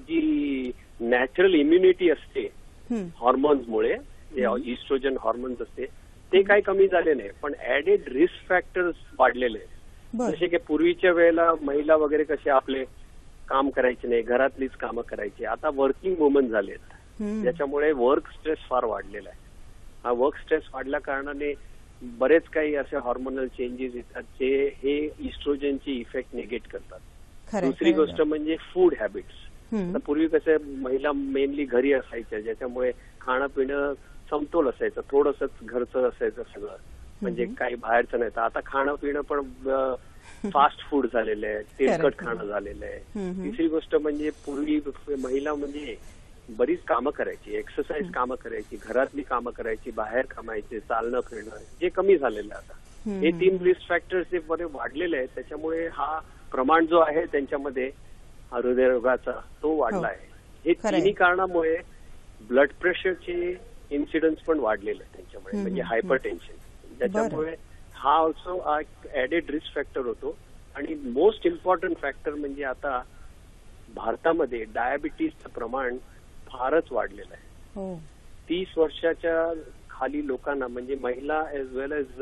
जी नॅचरल इम्युनिटी असते हॉर्मोन्समुळे, इस्ट्रोजन हॉर्मोन्स असते, ते काही कमी झाले नाही, पण ऍडेड रिस्क फॅक्टर्स वाढलेले आहेत. जसे की पूर्वीच्या वेळेला महिला वगैरे कसे आपले काम करायचे नाही, घरातलीच कामं करायची. आता वर्किंग वुमन झालेत, ज्याच्यामुळे वर्क स्ट्रेस फार वाढलेला आहे. हा वर्क स्ट्रेस वाढल्या कारणाने बरेच काही असे हॉर्मोनल चेंजेस येतात जे हे इस्ट्रोजनची इफेक्ट निगेट करतात. दुसरी गोष्ट म्हणजे फूड हॅबिट्स. पूर्वी कसे महिला मेनली घरी असायच्या, ज्याच्यामुळे खाणं पिणं समतोल असायचं, थोडंसं घरचं असायचं सगळं, म्हणजे काही बाहेरचं नाही. तर आता खाणं पिणं पण फास्ट फूड झालेलं आहे, तेलकट खाणं झालेलं आहे. तिसरी गोष्ट म्हणजे पूर्वी महिला म्हणजे बरीच कामं करायची, एक्सरसाइज कामं करायची, घरातली कामं करायची, बाहेर कमायचे, चालणं फिरणं, जे कमी झालेलं आहे आता. हे तीन रिस्क फॅक्टर्स जे बरे वाढलेले आहेत, त्याच्यामुळे हा प्रमाण जो आहे त्यांच्यामध्ये हृदयरोगाचा तो वाढला आहे. हे तिन्ही कारणामुळे ब्लड प्रेशरचे इन्सिडन्स पण वाढलेले आहेत त्यांच्यामुळे, म्हणजे हायपर टेन्शन. त्याच्यामुळे हा ऑल्सो ऍडेड रिस्क फॅक्टर होतो. आणि मोस्ट इम्पॉर्टंट फॅक्टर म्हणजे आता भारतामध्ये डायबिटीसचं प्रमाण फारच वाढलेलं आहे. तीस वर्षाच्या खाली लोकांना म्हणजे महिला एज वेल एज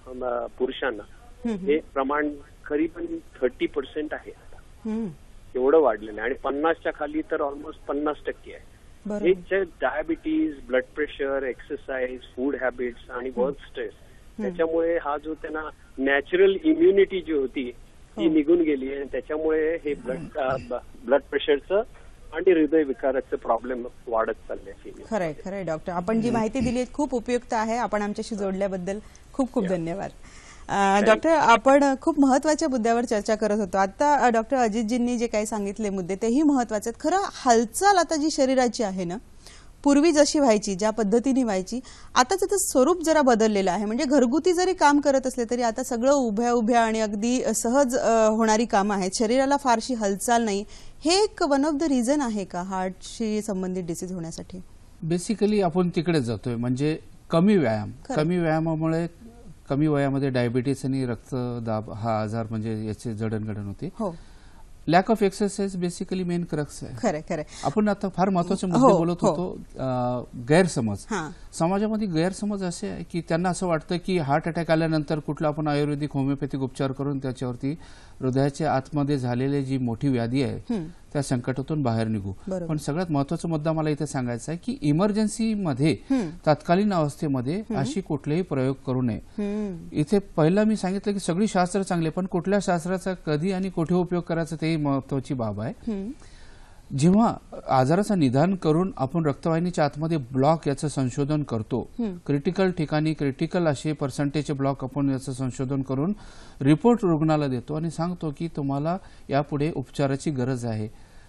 पुरुषांना हे प्रमाण करीबन थर्टी पर्सेंट आहे आता, एवढं वाढलेलं आहे. आणि पन्नासच्या खाली तर ऑलमोस्ट पन्नास टक्के आहे. हे diabetes, blood pressure, exercise, food habits आणि वर्क स्ट्रेस, त्याच्यामुळे हा जो त्यांना नॅचरल इम्युनिटी जी होती ती निघून गेली आणि त्याच्यामुळे हे ब्लड ब्लड प्रेशरचं आणि हृदयविकाराचे प्रॉब्लेम वाढत चालले. खरंय खरंय डॉक्टर, आपण जी माहिती दिली खूप उपयुक्त आहे. आपण आमच्याशी जोडल्याबद्दल खूप खूप धन्यवाद. डॉक्टर, आपण खूप महत्वाच्या मुद्द्यावर चर्चा करत होतो. आता डॉक्टर अजितजींनी जे काही सांगितले मुद्दे तेही महत्वाचे आहेत. खरं हालचाल आता जी शरीराची आहे ना, पूर्वी जशी व्हायची, ज्या पद्धतीने व्हायची, आता त्याचं स्वरूप जरा बदललेलं आहे. म्हणजे घरगुती जरी काम करत असले तरी आता सगळं उभ्या उभ्या आणि अगदी सहज होणारी कामं आहेत, शरीराला फारशी हालचाल नाही. हे एक वन ऑफ द रिझन आहे का हार्टशी संबंधित डिसीज होण्यासाठी? बेसिकली आपण तिकडे जातोय, म्हणजे कमी व्यायाम. कमी व्यायामामुळे कमी वयामध्ये डायबिटीस आणि रक्तदाब हा आजार म्हणजे याचे जडणघडण होते. हो, lack of exercise basically main crux आहे. खरं खरं. आपण आता फार महत्वाचे मुद्दे बोलत होतो. गैरसमज, समाजामध्ये गैरसमज असे आहे की त्यांना असं वाटतं की हार्ट अटॅक आल्यानंतर कुठला आपण आयुर्वेदिक होमिओपॅथिक उपचार करून त्याच्यावरती हृदयाच्या आतमध्ये झालेली जी मोठी व्याधी आहे त्या संकटातून बाहेर निघू. पण सगळ्यात महत्वाचा मुद्दा मला इथे सांगायचा आहे की इमर्जन्सीमध्ये तत्कालीन अवस्थेमध्ये अशी कुठलेही प्रयोग करू नये. इथे पहिला मी सांगितलं की सगळी शास्त्र चांगले, पण कुठल्या शास्त्राचा कधी आणि कुठे उपयोग करायचा तेही महत्वाची बाब आहे. जेव्हा आजाराचं निदान करून आपण रक्तवाहिनीच्या आतमध्ये ब्लॉक याचं संशोधन करतो, क्रिटिकल ठिकाणी क्रिटिकल असे पर्सेंटेज ब्लॉक आपण याचं संशोधन करून रिपोर्ट रुग्णाला देतो आणि सांगतो की तुम्हाला यापुढे उपचाराची गरज आहे,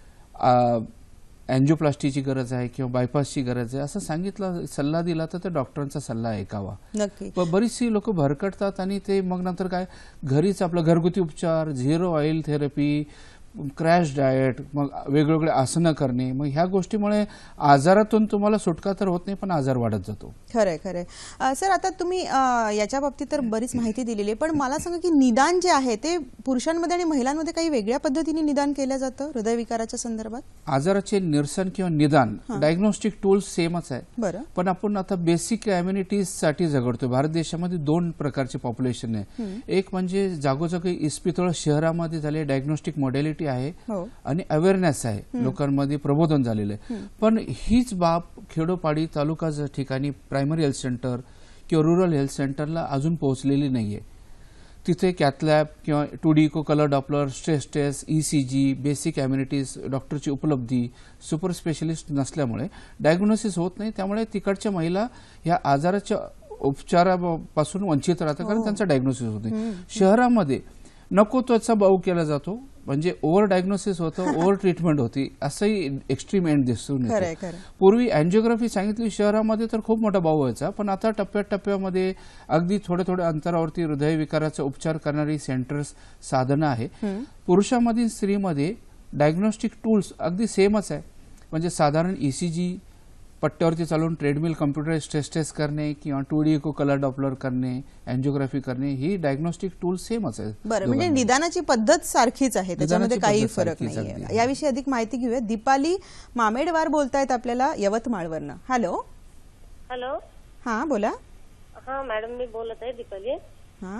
अँजिओप्लास्टीची गरज आहे किंवा बायपासची गरज आहे असं सांगितलं, सल्ला दिला तर त्या डॉक्टरांचा सल्ला ऐकावा. नक्की. बरीचशी लोक भरकटतात आणि ते मग नंतर काय घरीच आपलं घरगुती उपचार, zero oil therapy, crash diet, मग वेगवेगळे आसनं करणे, मग ह्या गोष्टीमुळे आजारातून तुम्हाला सुटका तर होत नाही पण आजार वाढत जातो. खरंय खरंय. सर, आता तुम्ही याच्या बाबतीत तर बरीच माहिती दिलेली आहे, पण मला सांगा की निदान जे आहे ते पुरुषांमध्ये आणि महिलांमध्ये काही वेगळ्या पद्धतीने निदान केलं जातं हृदयविकाराच्या संदर्भात? आजाराचे निरसन किंवा निदान डायग्नोस्टिक टूल्स सेमच आहे. बरं. पण आपण आता बेसिक इम्युनिटीज साठी झगडतोय. भारत देशामध्ये दोन प्रकारचे पॉप्युलेशन आहे. एक म्हणजे जागोजागी इस्पितळ शहरामध्ये झाले डायग्नोस्टिक मॉडेलिटी आहे आणि अवेअरनेस आहे, लोकांमध्ये प्रबोधन झालेलं आहे. पण हीच बाब खेडोपाडी तालुका ठिकाणी प्रायमरी हेल्थ सेंटर किंवा रुरल हेल्थ सेंटरला अजून पोहोचलेली नाहीये. तिथे कॅथलॅब किंवा two D echo colour Doppler, stress test, ECG, basic immunities, डॉक्टरची उपलब्धी, सुपर स्पेशलिस्ट नसल्यामुळे डायग्नोसिस होत नाही. त्यामुळे तिकडच्या महिला या आजाराच्या उपचारापासून वंचित राहतात कारण त्यांचा डायग्नोसिस होत नाही. शहरामध्ये नको त्याचा बाऊ केला जातो, म्हणजे ओव्हर डायग्नोसिस होतं, ओव्हर ट्रीटमेंट होती, असंही एक्स्ट्रीम एंड दिसून येतो. पूर्वी अँजिओग्राफी सांगितली शहरामध्ये तर खूप मोठा बाऊ व्हायचा, पण आता टप्प्याटप्प्यामध्ये अगदी थोड्या थोड्या अंतरावरती हृदयविकाराचा उपचार करणारी सेंटर्स साधनं आहे. पुरुषांमध्ये स्त्रीमध्ये डायग्नोस्टिक टूल्स अगदी सेमच आहे. म्हणजे साधारण ईसीजी पट्ट्यावरती चालून ट्रेडमिल कम्प्युटर स्ट्रेस टेस्ट करणे किंवा two D echo colour Doppler करणे, अँजिओग्राफी करणे, ही डायग्नोस्टिक टूल सेमच आहे. बरं, म्हणजे निदानाची पद्धत सारखीच आहे, त्याच्यामध्ये काही फरक नाही. याविषयी अधिक माहिती घेऊया. दीपाली मामेडवार बोलतायत आपल्याला यवतमाळवरनं. हॅलो. हॅलो. हा, बोला. हा मॅडम, मी बोलत आहे दीपाली. हा,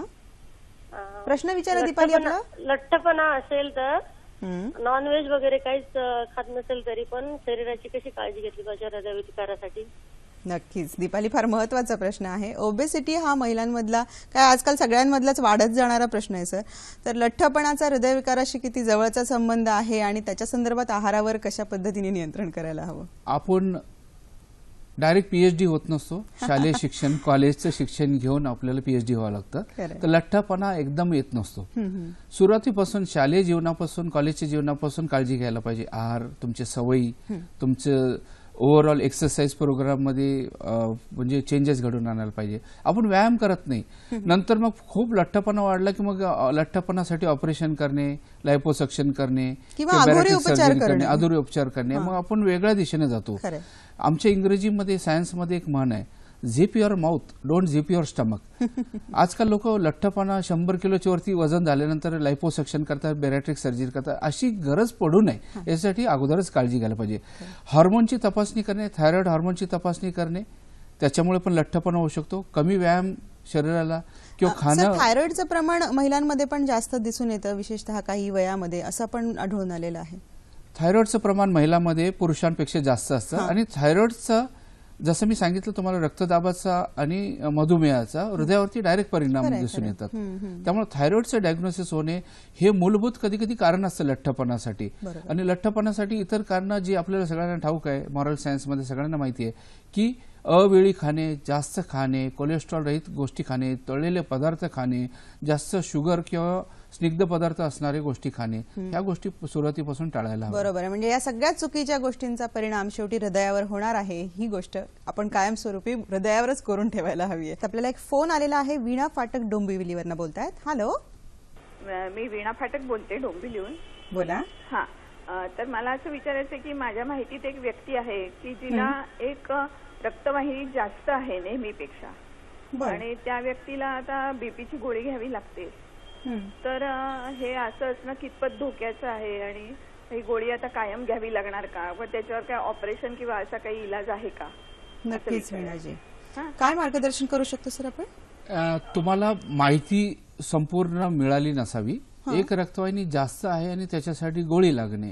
प्रश्न विचारा दीपाली. आपला लठ्ठपणा असेल तर नॉन व्हेज वगैरे काहीच खात नसेल तरी पण शरीराची कशी काळजी घेतली पाहिजे हृदयविकारासाठी? नक्कीच दीपाली, फार महत्वाचा प्रश्न आहे. ओबेसिटी हा महिलांमधला काय आजकाल सगळ्यांमधलाच वाढत जाणारा प्रश्न आहे सर. तर लठ्ठपणाचा हृदयविकाराशी किती जवळचा संबंध आहे आणि त्याच्या संदर्भात आहारावर कशा पद्धतीने नियंत्रण करायला हवं? आपण डायरेक्ट पीएचडी होत नसतो. शालेय शिक्षण, कॉलेजचं शिक्षण घेऊन आपल्याला पीएचडी व्हावं लागतं. तर लठ्ठपणा एकदम येत नसतो. सुरुवातीपासून शालेय जीवनापासून कॉलेजच्या जीवनापासून काळजी घ्यायला पाहिजे. आहार, तुमच्या सवयी, तुमचं ओव्हरऑल एक्सरसाइज प्रोग्राम मध्ये म्हणजे चेंजेस घडून आणायला पाहिजे. आपण व्यायाम करत नाही, नंतर मग खूप लठ्ठपणा वाढला की मग लठ्ठपणासाठी ऑपरेशन करणे, लायपोसक्शन करणे किंवा अधुरी उपचार करणे, अधुरी उपचार करणे, मग आपण वेगळ्या दिशेने जातो. आमच्या इंग्रजीमध्ये सायन्समध्ये एक म्हण आहे, zip your mouth, don't zip your stomach. आजकाल लोक लठ्ठपणा शंभर किलोच्या वरती वजन झाल्यानंतर लायपोसक्शन करतात, बॅरिएट्रिक सर्जरी करतात. अशी गरज पडू नये यासाठी अगोदरच काळजी घ्यायला पाहिजे. हार्मोनची तपासणी करणे, थायरॉइड हार्मोनची तपासणी करणे, त्याच्यामुळे पण लठ्ठपणा होऊ शकतो. कमी व्यायाम शरीराला किंवा खाणं. थायरॉइडचं प्रमाण महिलांमध्ये पण जास्त दिसून येतं, विशेषतः काही वयामध्ये, असं पण आढळून आलेलं आहे. थायरॉइडचं प्रमाण महिलांमध्ये पुरुषांपेक्षा जास्त असतं आणि थायरॉइडचं जसं मी सांगितलं तुम्हाला रक्तदाबाचा आणि मधुमेहाचा हृदयावरती डायरेक्ट परिणाम दिसून येतात. त्यामुळे थायरॉइडचं डायग्नोसिस होणे हे मूलभूत कधी कधी कारण असतं लठ्ठपणासाठी. आणि लठ्ठपणासाठी इतर कारण जी आपल्याला सगळ्यांना ठाऊक आहे, मॉरल सायन्समध्ये सगळ्यांना माहिती आहे की अवेळी खाणे, जास्त खाणे, कोलेस्ट्रॉल रहित गोष्टी खाणे, तळलेले पदार्थ खाणे, जास्त शुगर किंवा स्निग्ध पदार्थ असणारे गोष्टी खाणे, ह्या गोष्टी सुरुवातीपासून टाळायला हव्या. बरोबर आहे. म्हणजे या सगळ्या चुकीच्या गोष्टींचा परिणाम शेवटी हृदयावर होणार आहे. ही गोष्ट आपण कायमस्वरूपी हृदयावरच करून ठेवायला हवी आहे. आपल्याला एक फोन आलेला आहे. वीणा फाटक डोंबिवलीवरनं बोलतायत. हॅलो, मी वीणा फाटक बोलते डोंबिवलीहून. बोला. हा, तर मला असं विचारायचं की माझ्या माहितीत एक व्यक्ती आहे की जिला एक रक्तवाहिनी जास्त आहे नेहमीपेक्षा, आणि त्या व्यक्तीला आता बीपीची गोळी घ्यावी लागते. तर हे असं असणं कितपत धोक्याचं आहे, आणि ही गोळी आता कायम घ्यावी लागणार का, व त्याच्यावर काय ऑपरेशन किंवा असा काही इलाज आहे का? नक्कीच वीणाजी, काय मार्गदर्शन करू शकतो सर आपण? तुम्हाला माहिती संपूर्ण मिळाली नसावी. एक रक्तवाहिनी जास्त आहे आणि त्याच्यासाठी गोळी लागणे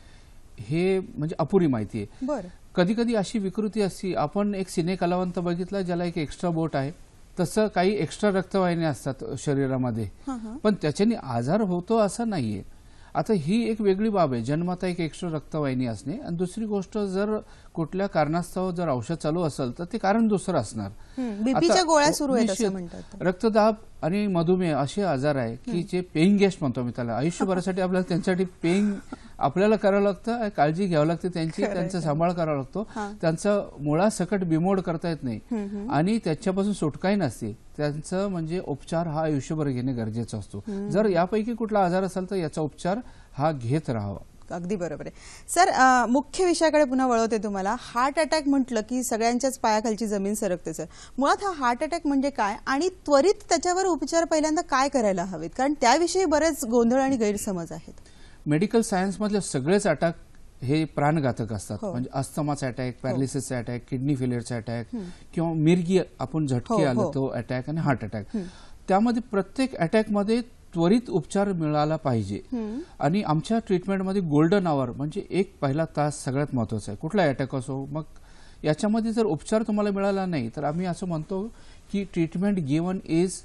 हे म्हणजे अपुरी माहिती आहे. बरं. कधी कधी अशी विकृती असते. आपण एक सिने कलावंत बघितला ज्याला एक एक्स्ट्रा बोट आहे, तसं काही एक्स्ट्रा रक्तवाहिन्या असतात शरीरामध्ये, पण त्याच्याने आजार होतो असं नाहीये. आता ही एक वेगळी बाब आहे, जन्माता एक एक्स्ट्रा रक्तवाहिनी असणे. आणि दुसरी गोष्ट, जर कुठल्या कारणास्तव जर औषध चालू असेल तर ते कारण दुसरं असणार. बीपीच्या गोळ्या सुरू आहेत असं म्हणतात. रक्तदाब आणि मधुमेह असे आजार आहे की जे पेइंग गेस्ट म्हणतो मी त्याला, आयुष्यभरासाठी आपल्याला त्यांच्यासाठी पेइंग आपल्याला करावं लागतं, काळजी घ्यावी लागते त्यांची, त्यांचा सांभाळ करावा लागतो. त्यांचं मुळासकट बिमोड करता येत नाही आणि त्याच्यापासून सुटकाही नसते. त्यांचं म्हणजे उपचार हा आयुष्यभर घेणे गरजेचं असतो. जर यापैकी कुठला आजार असेल तर याचा उपचार हा घेत राहावा. अगदी बरोबर आहे सर. मुख्य विषयाकडे पुन्हा वळवते तुम्हाला. हार्ट अटॅक म्हटलं की सगळ्यांच्याच पायाखालची जमीन सरकते सर. मुळात हा हार्ट अटॅक म्हणजे काय आणि त्वरित त्याच्यावर उपचार पहिल्यांदा काय करायला हवेत, कारण त्याविषयी बरेच गोंधळ आणि गैरसमज आहेत. मेडिकल सायन्स मधले सगळेच अटॅक हे प्राणघातक असतात. म्हणजे अस्थमाचा अटॅक, पॅरालिसिसचा अटॅक, किडनी फेलियरचा अटॅक किंवा मिरगी आपण झटके आलो तो अटॅक आणि हार्ट अटॅक, त्यामध्ये प्रत्येक अटॅकमध्ये त्वरित उपचार मिळाला पाहिजे. आणि आमच्या ट्रीटमेंटमध्ये गोल्डन आवर म्हणजे एक पहिला तास सगळ्यात महत्वाचा आहे. कुठला अटॅक असो, मग याच्यामध्ये जर उपचार तुम्हाला मिळाला नाही तर आम्ही असं म्हणतो की treatment given is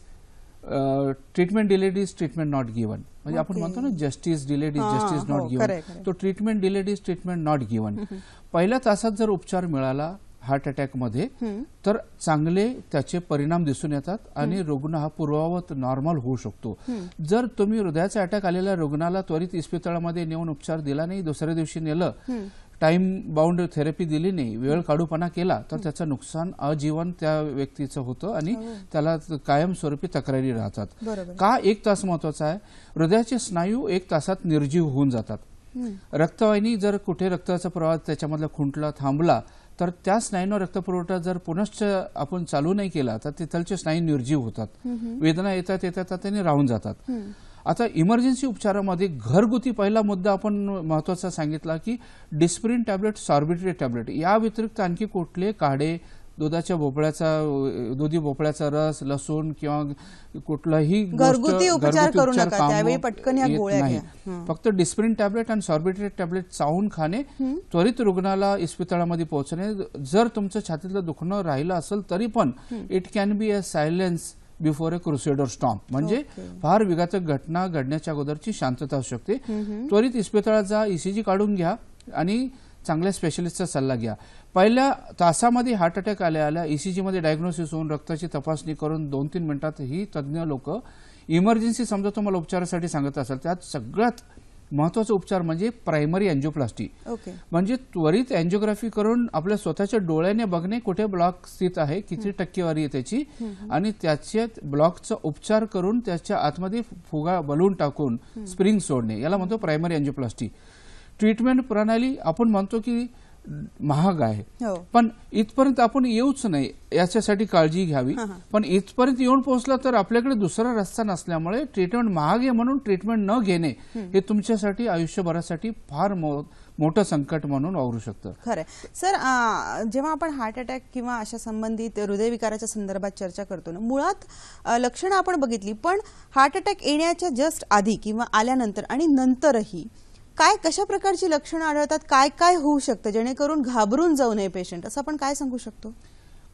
treatment delayed is treatment not given. म्हणजे आपण म्हणतो ना justice delayed is justice not given, तो treatment delayed is treatment not given. पहिल्या तासात जर उपचार मिळाला हार्ट अटॅकमध्ये तर चांगले त्याचे परिणाम दिसून येतात आणि रुग्ण हा पूर्ववत नॉर्मल होऊ शकतो. जर तुम्ही हृदयाचा अटॅक आलेल्या रुग्णाला त्वरित इस्पितळामध्ये नेऊन उपचार दिला नाही, दुसऱ्या दिवशी नेलं, टाइम बाउंड थेरपी दिली नाही, वेळ काढूपणा केला तर त्याचं नुकसान आजीवन त्या व्यक्तीचं होतं आणि त्याला कायमस्वरूपी तक्रारी राहतात. का एक तास महत्वाचा आहे? हृदयाचे स्नायू एक तासात निर्जीव होऊन जातात. रक्तवाहिनी जर कुठे रक्ताचा प्रवाह त्याच्यामधला खुंटला, थांबला तर त्या स्नायूंना रक्तपुरवठा जर पुनश्च आपण चालू नाही केला तर तिथलचे स्नायू निर्जीव होतात, वेदना येतात येतात त्यांनी राहून जातात. आता इमर्जन्सी उपचारामध्ये घरगुती पहिला मुद्दा आपण महत्वाचा सांगितला की डिस्प्रिन टॅबलेट, सॉर्बिट्रेट टॅबलेट, या व्यतिरिक्त आणखी कुठले काढे, दुधाच्या भोपळ्याचा दुधी भोपळ्याचा रस, लसूण किंवा कुठलाही घरगुती उपचार करू नका, त्यावेळी पटकन या गोळ्या घ्या. फक्त डिस्प्रिन टॅबलेट आणि सॉर्बिट्रेट टॅबलेट चावून खाणे, त्वरित रुग्णाला इस्पितळामध्ये पोहोचणे. जर तुमचं छातीतलं दुखणं राहिलं असेल तरी पण it can be a silence before a crusader storm, म्हणजे फार विघातक घटना घडण्याच्या अगोदरची शांतता असू शकते. त्वरित इस्पितळात जा, ईसीजी काढून घ्या आणि चांगल्या स्पेशलिस्टचा सल्ला घ्या. पहिल्या तासामध्ये हार्ट अटॅक आल्या आल्या ईसीजी मध्ये डायग्नोसिस होऊन रक्ताची तपासणी करून दोन तीन मिनिटात ही तज्ज्ञ लोक इमर्जन्सी समजा तुम्हाला उपचारासाठी सांगत असेल त्यात सगळ्यात महत्वाचा उपचार म्हणजे प्रायमरी अँजिओप्लास्टी. म्हणजे त्वरित अँजिओग्राफी करून आपल्या स्वतःच्या डोळ्याने बघणे कुठे ब्लॉक स्थित आहे, किती टक्केवारी आहे त्याची, आणि त्याच्या ब्लॉकचा उपचार करून त्याच्या आतमध्ये फुगा बलून टाकून स्प्रिंग सोडणे, याला म्हणतो प्रायमरी अँजिओप्लास्टी. ट्रीटमेंट प्रणाली आपण म्हणतो की महाग आहे, पण इथपर्यंत आपण येऊच नाही याच्यासाठी काळजी घ्यावी. पण इथपर्यंत येऊन पोहोचला तर आपल्याकडे दुसरा रस्ता नसल्यामुळे ट्रीटमेंट महाग आहे म्हणून ट्रीटमेंट न घेणे हे तुमच्यासाठी आयुष्यभरासाठी फार मोठं संकट म्हणून वावरू शकतं. खरं सर. जेव्हा आपण हार्ट अटॅक किंवा अशा संबंधित हृदयविकाराच्या संदर्भात चर्चा करतो ना, मुळात लक्षणं आपण बघितली, पण हार्ट अटॅक येण्याच्या जस्ट आधी किंवा आल्यानंतर आणि नंतरही काय कशा प्रकारची लक्षणं आढळतात, काय काय होऊ शकतं जेणेकरून घाबरून जाऊ नये पेशंट, असं आपण काय सांगू शकतो?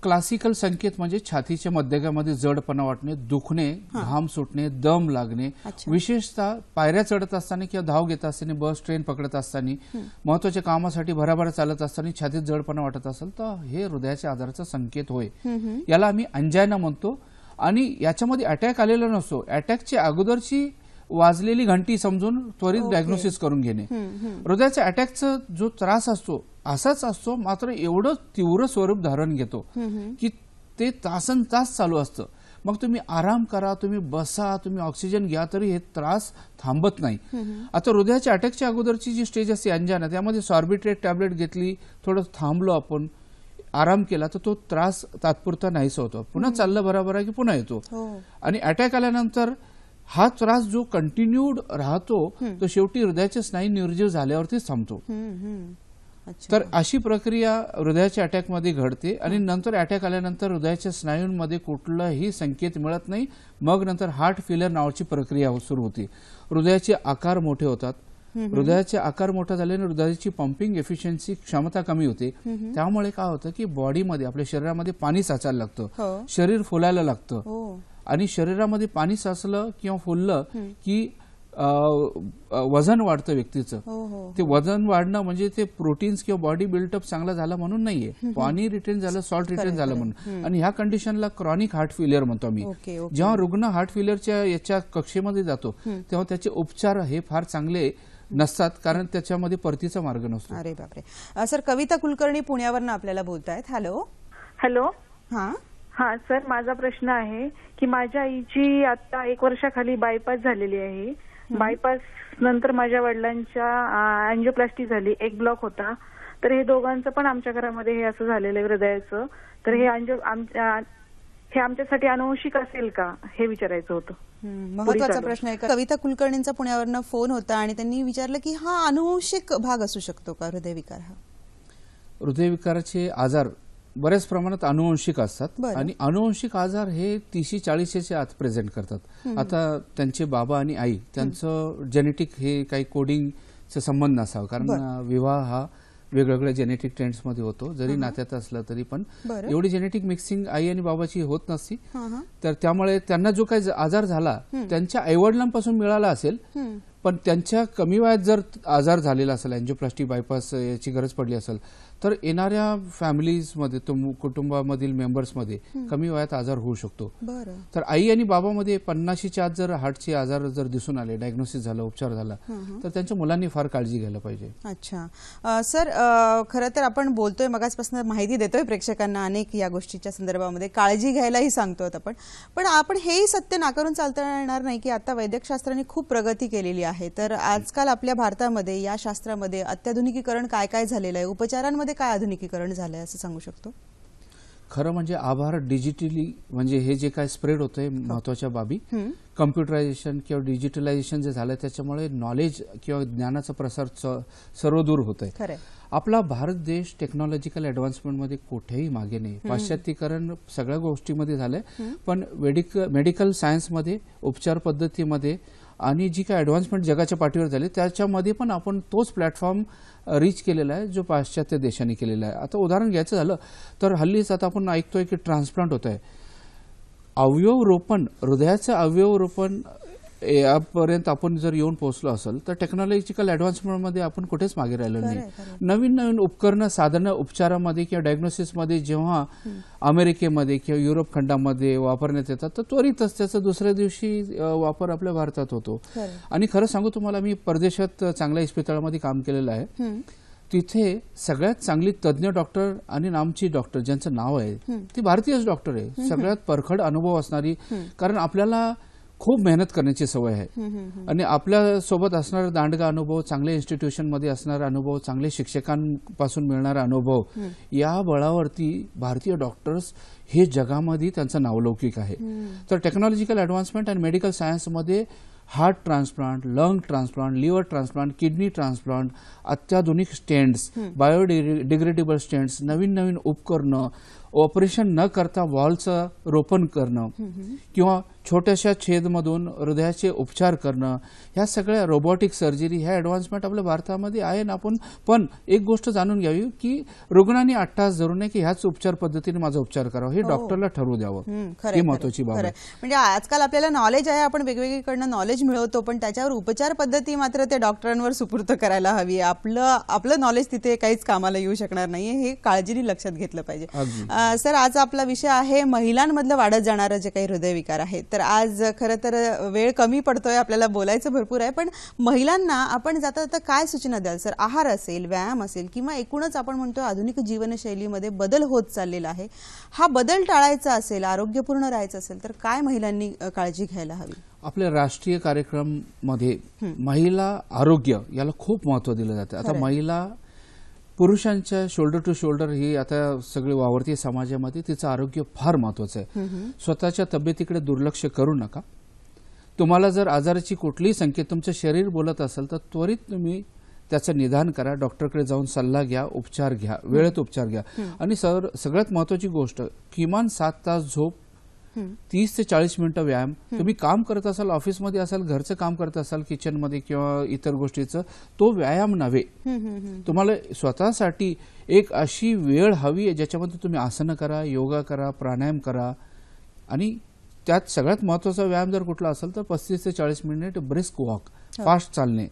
क्लासिकल संकेत म्हणजे छातीच्या मध्यभागामध्ये जडपणा वाटणे, दुखणे, घाम सुटणे, दम लागणे, विशेषतः पायऱ्या चढत असताना किंवा धाव घेत असताना, बस ट्रेन पकडत असताना, महत्वाच्या कामासाठी भराभरा चालत असताना छातीत जडपणा वाटत असेल तर हे हृदयाच्या आजाराचा संकेत होय. याला आम्ही अंजायना म्हणतो आणि याच्यामध्ये अटॅक आलेला नसतो. अटॅकची अगोदरची वाजलेली घंटी समजून त्वरित डायग्नोसिस करून घेणे. हृदयाच्या अटॅकचा जो त्रास असतो असाच असतो, मात्र एवढं तीव्र स्वरूप धारण घेतो की ते तासन तास चालू असतं. मग तुम्ही आराम करा, तुम्ही बसा, तुम्ही ऑक्सिजन घ्या, तरी हे त्रास थांबत नाही. आता हृदयाच्या अटॅकच्या अगोदरची जी स्टेज असते अंजाना, त्यामध्ये सॉर्बिट्रेट टॅबलेट घेतली, थोडं थांबलो आपण, आराम केला तर तो त्रास तात्पुरता नाहीसा होतो. पुन्हा चाललं बराबर की पुन्हा येतो. आणि अटॅक आल्यानंतर हा त्रास जो कंटिन्यूड राहतो तो शेवटी हृदयाचे स्नायू निर्जीव झाल्यावरतीच थांबतो. तर अशी प्रक्रिया हृदयाच्या अटॅकमध्ये घडते आणि नंतर अटॅक आल्यानंतर हृदयाच्या स्नायूंमध्ये कुठलाही संकेत मिळत नाही. मग नंतर हार्ट फेलियर नावाची प्रक्रिया सुरू होती. हृदयाचे आकार मोठे होतात. हृदयाचे आकार मोठा झाल्याने हृदयाची पंपिंग एफिशियन्सी क्षमता कमी होते. त्यामुळे काय होतं की बॉडीमध्ये आपल्या शरीरामध्ये पाणी साचायला लागतं, शरीर फुलायला लागतं. आणि शरीरामध्ये पाणी साचलं किंवा फुललं की वजन वाढतं व्यक्तीचं. ते वजन वाढणं म्हणजे ते प्रोटीन्स किंवा बॉडी बिल्टअप चांगला झाला म्हणून नाहीये, पाणी रिटेन झालं, सॉल्ट रिटेन झालं म्हणून. आणि ह्या कंडिशनला क्रॉनिक हार्ट फेलियर म्हणतो आम्ही. जेव्हा रुग्ण हार्ट फेलियरच्या याच्या कक्षेमध्ये जातो तेव्हा त्याचे उपचार हे फार चांगले नसतात, कारण त्याच्यामध्ये परतीचा मार्ग नसतो. अरे बापरे. सर कविता कुलकर्णी पुण्यावरनं आपल्याला बोलतायत. हॅलो. हॅलो. हा हा सर, माझा प्रश्न आहे की माझ्या आईची आता एक वर्षाखाली बायपास झालेली आहे. बायपास नंतर माझ्या वडिलांच्या अँजिओप्लास्टी झाली, एक ब्लॉक होता. तर हे दोघांचं पण आमच्या घरामध्ये हे असं झालेलं आहे हृदयाचं. तर हे अँजिओ हे आमच्यासाठी अनुवंशिक असेल का हे विचारायचं होतं. महत्वाचा प्रश्न आहे. कविता कुलकर्णींचा पुण्यावरनं फोन होता आणि त्यांनी विचारलं की हा अनुवंशिक भाग असू शकतो का हृदयविकार? हा हृदयविकाराचे आजार बऱ्याच प्रमाणात अनुवंशिक असतात आणि अनुवंशिक आजार हे तीसशे चाळीसच्या आत प्रेझेंट करतात. आता त्यांचे बाबा आणि आई त्यांचं जेनेटिक हे काही कोडिंगचा संबंध नसावा, कारण विवाह हा वेगवेगळ्या जेनेटिक ट्रेंड्समध्ये होतो, जरी नात्यात असलं तरी पण एवढी जेनेटिक मिक्सिंग आई आणि बाबाची होत नसती. तर त्यामुळे त्यांना जो काही आजार झाला त्यांच्या आईवडिलांपासून मिळाला असेल, पण त्यांच्या कमी वयात जर आजार झालेला असेल, अँजिओप्लास्टी बायपास याची गरज पडली असेल, तर येणाऱ्या फॅमिलीजमध्ये कुटुंबामधील मेंबर्समध्ये कमी वयात आजार होऊ शकतो. तर आई आणि बाबामध्ये पन्नाशीच्या आत जर हार्टचे आजार जर दिसून आले, डायग्नोसिस झालं, उपचार झाला, तर त्यांच्या मुलांनी फार काळजी घ्यायला पाहिजे. अच्छा सर, खरं तर आपण बोलतोय मगाचपासून माहिती देतोय प्रेक्षकांना अनेक या गोष्टीच्या संदर्भामध्ये, काळजी घ्यायलाही सांगतोय आपण. पण आपण हेही सत्य नाकारून चालता येणार नाही की आता वैद्यकशास्त्राने खूप प्रगती केलेली आहे. तर आजकाल आपल्या भारतामध्ये या शास्त्रामध्ये अत्याधुनिकीकरण काय काय झालेलं आहे, उपचारांमध्ये काय आधुनिकीकरण झालंय असं सांगू शकतो? खरं म्हणजे आभार डिजिटली म्हणजे हे जे काय स्प्रेड होतंय महत्वाच्या बाबी, कम्प्युटरायझेशन किंवा डिजिटलायझेशन जे झालंय त्याच्यामुळे नॉलेज किंवा ज्ञानाचा प्रसार सर्व दूर होतोय. आपला भारत देश टेक्नॉलॉजिकल ऍडव्हान्समेंटमध्ये कुठेही मागे नाही. पाश्चात्यकरण सगळ्या गोष्टीमध्ये झालंय, पण मेडिकल सायन्समध्ये, उपचार पद्धतीमध्ये आणि जी काय ऍडव्हान्समेंट जगाच्या पाठीवर झाली त्याच्यामध्ये पण आपण तोच प्लॅटफॉर्म रीच केलेला आहे जो पाश्चात्य देशांनी केलेला आहे. आता उदाहरण घ्यायचं झालं तर हल्लीच आता आपण ऐकतोय की ट्रान्सप्लांट होत आहे. अवयव रोपण, हृदयाचं अवयव रोपण यापर्यंत आपण जर येऊन पोहोचलो असेल तर टेक्नॉलॉजिकल ऍडव्हान्समेंटमध्ये आपण कुठेच मागे राहिलो नाही. नवीन नवीन उपकरणं, साधनं उपचारामध्ये किंवा डायग्नोसिसमध्ये जेव्हा अमेरिकेमध्ये किंवा युरोप खंडामध्ये वापरण्यात येतात तर त्वरितच त्याचा दुसऱ्या दिवशी वापर आपल्या भारतात होतो. आणि खरं सांगू तुम्हाला, मी परदेशात चांगल्या इस्पितळामध्ये काम केलेलं आहे. तिथे सगळ्यात चांगली तज्ज्ञ डॉक्टर आणि नामची डॉक्टर ज्यांचं नाव आहे ती भारतीयच डॉक्टर आहे, सगळ्यात परखड अनुभव असणारी. कारण आपल्याला खूप मेहनत करण्याची सवय आहे आणि आपल्या सोबत असणारा दांडगा अनुभव, चांगल्या इन्स्टिट्यूशनमध्ये असणारा अनुभव, चांगले शिक्षकांपासून मिळणारा अनुभव, या बळावरती भारतीय डॉक्टर्स हे जगामध्ये त्यांचं नावलौकिक आहे. तर टेक्नॉलॉजिकल ऍडव्हान्समेंट आणि मेडिकल सायन्समध्ये heart transplant, lung transplant, liver transplant, kidney transplant, अत्याधुनिक स्टेंट्स, बायोडिग्रेडेबल स्टेंट्स, नवीन नवीन उपकरणं, ऑपरेशन न करता वॉलचं रोपण करणं किंवा छोट्याशा छेदमधून हृदयाचे उपचार करणं, ह्या सगळ्या रोबोटिक सर्जरी ह्या ॲडव्हान्समेंट आपल्या भारतामध्ये आहे ना. आपण पण एक गोष्ट जाणून घ्यावी की रुग्णांनी आठ तास धरू नये की ह्याच उपचार पद्धतीने माझा उपचार करावा, हे डॉक्टरला ठरवू द्यावं. ही महत्वाची बाब आहे. म्हणजे आजकाल आपल्याला नॉलेज आहे, आपण वेगवेगळीकडनं नॉलेज मिळवतो, पण त्याच्यावर उपचार पद्धती मात्र त्या डॉक्टरांवर सुपूर्द करायला हवी. आपलं आपलं नॉलेज तिथे काहीच कामाला येऊ शकणार नाहीये, हे काळजीने लक्षात घेतलं पाहिजे. सर, आज आपला विषय आहे महिलांमधलं वाढत जाणारं जे काही हृदयविकार आहेत. तर आज खरं तर वेळ कमी पडतोय, आपल्याला बोलायचं भरपूर आहे, पण महिलांना आपण जाता जाता काय सूचना द्याल सर? आहार असेल, व्यायाम असेल किंवा एकूणच आपण म्हणतो आधुनिक जीवनशैलीमध्ये बदल होत चाललेला आहे, हा बदल टाळायचा असेल, आरोग्यपूर्ण राहायचं असेल तर काय महिलांनी काळजी घ्यायला हवी? आपल्या राष्ट्रीय कार्यक्रम मध्ये महिला आरोग्य याला खूप महत्व दिलं जातं. आता महिला पुरुषांच्या शोल्डर टू शोल्डर ही आता सगळे वावरती समाजामध्ये तिचं आरोग्य फार महत्वाचं आहे. स्वतःच्या तब्येतीकडे दुर्लक्ष करू नका. तुम्हाला जर आजाराची कुठलीही संकेत तुमचं शरीर बोलत असेल तर त्वरित तुम्ही त्याचं निदान करा, डॉक्टरकडे जाऊन सल्ला घ्या, उपचार घ्या, वेळेत उपचार घ्या. आणि सर सगळ्यात महत्वाची गोष्ट, किमान सात तास झोप, तीस ते चाळीस मिनिटं व्यायाम. तुम्ही काम करत असाल, ऑफिसमध्ये असाल, घरचं काम करत असाल, किचनमध्ये किंवा इतर गोष्टीचं, तो व्यायाम नव्हे. तुम्हाला स्वतःसाठी एक अशी वेळ हवी आहे ज्याच्यामध्ये तुम्ही आसनं करा, योगा करा, प्राणायाम करा. आणि त्यात सगळ्यात महत्वाचा व्यायाम जर कुठला असेल तर पस्तीस ते चाळीस मिनिट ब्रिस्क वॉक, फास्ट चालणे.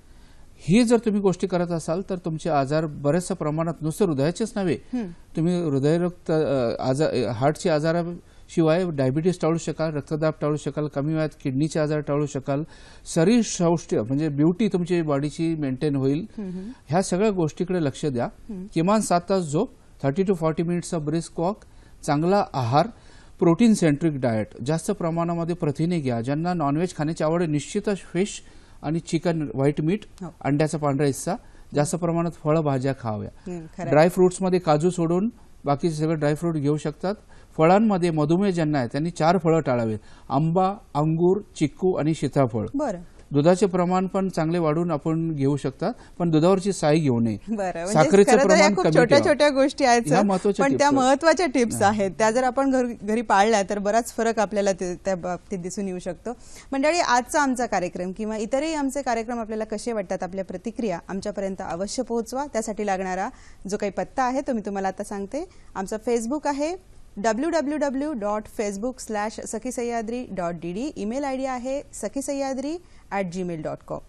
ही जर तुम्ही गोष्टी करत असाल तर तुमचे आजार बऱ्याचशा प्रमाणात, नुसतं हृदयाचेच नव्हे, तुम्ही हृदयरोग आजार, हार्टचे आजार शिवाय डायबिटीस टाळू शकाल, रक्तदाब टाळू शकाल, कमी वयात किडनीचे आजार टाळू शकाल, शरीर सौष्ठ्य म्हणजे ब्युटी तुमची बॉडीची मेंटेन होईल. ह्या सगळ्या गोष्टीकडे लक्ष द्या. किमान सात तास झोप, थर्टी टू फॉर्टी मिनिट्सचा ब्रिस्क वॉक, चांगला आहार, प्रोटीन सेंट्रिक डाएट, जास्त प्रमाणामध्ये प्रथिने घ्या. ज्यांना नॉनव्हेज खाण्याची आवड आहे निश्चितच फिश आणि चिकन, व्हाईट मीट, अंड्याचा पांढरा हिस्सा, जास्त प्रमाणात फळभाज्या खाव्या. ड्रायफ्रुट्समध्ये काजू सोडून बाकीचे सगळे ड्रायफ्रूट घेऊ शकतात. फळांमध्ये मधुमेह ज्यांना आहे त्यांनी चार फळं टाळावेत, आंबा, अंगूर, चिक्कू आणि सीताफळ. दुधाचे प्रमाण पण चांगले वाढून आपण घेऊ शकतात, पण दुधावरची साई घेऊ नये. साखरेचं प्रमाण कमी. छोट्या छोट्या गोष्टी आहेत पण त्या महत्वाच्या टिप्स आहेत, त्या जर आपण घरी पाळल्या तर बराच फरक आपल्याला त्या बाबतीत दिसून येऊ शकतो. मंडळी, आजचा आमचा कार्यक्रम किंवा इतरही आमचे कार्यक्रम आपल्याला कसे वाटतात, आपल्या प्रतिक्रिया आमच्यापर्यंत अवश्य पोहोचवा. त्यासाठी लागणारा जो काही पत्ता आहे तो मी तुम्हाला आता सांगते. आमचा फेसबुक आहे W W W dot Facebook slash Sakhi Sahyadri dot D D. Email I D आहे Sakhi Sahyadri at Gmail dot com.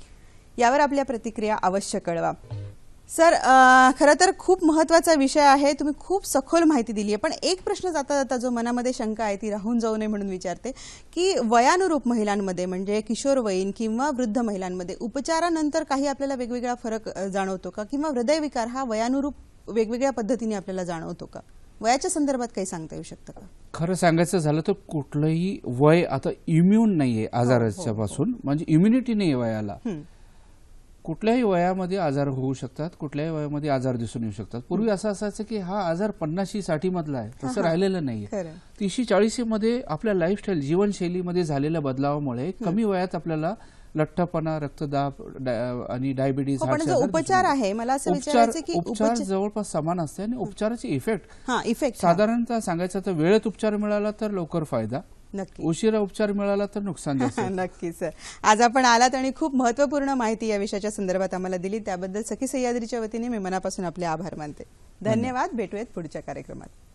यावर आपल्या प्रतिक्रिया अवश्य कळवा. सर, खरं तर खूप महत्वाचा विषय आहे, तुम्ही खूप सखोल माहिती दिली आहे. पण एक प्रश्न जाता जाता जो मनामध्ये शंका आहे ती राहून जाऊ नये म्हणून विचारते की वयानुरूप महिलांमध्ये म्हणजे किशोरवयीन किंवा वृद्ध महिलांमध्ये उपचारानंतर काही आपल्याला वेगवेगळा फरक जाणवतो का, किंवा हृदयविकार हा वयानुरूप वेगवेगळ्या पद्धतीने आपल्याला जाणवतो का? वयाच्या संदर्भात काही सांगता येऊ शकतं का? खरं सांगायचं झालं तर कुठलंही वय आता इम्युन नाहीये आजाराच्या पासून, म्हणजे इम्युनिटी नाहीये वयाला. कुठल्याही वयामध्ये आजार होऊ शकतात, कुठल्याही वयामध्ये आजार दिसून येऊ शकतात. पूर्वी असं असायचं की हा आजार पन्नाशी साठी मधला आहे, तसं राहिलेलं नाहीये. तीशी चाळीशी मध्ये आपल्या लाईफस्टाईल, जीवनशैलीमध्ये झालेल्या बदलावामुळे कमी वयात आपल्याला लठ्ठपणा, रक्तदाब आणि डायबिटीज, उपचार आहे. मला असं विचारायचं की उपचार जवळपास समान असते आणि उपचाराची इफेक्ट इफेक्ट साधारणतः सांगायचं तर वेळेत उपचार मिळाला तर लवकर फायदा, उशिरा उपचार मिळाला तर नुकसान जास्त. नक्की सर, आज आपण आलात आणि खूप महत्वपूर्ण माहिती या विषयाच्या संदर्भात आम्हाला दिली, त्याबद्दल सखी सह्याद्रीच्या वतीने मी मनापासून आपले आभार मानते. धन्यवाद. भेटूयात पुढच्या कार्यक्रमात.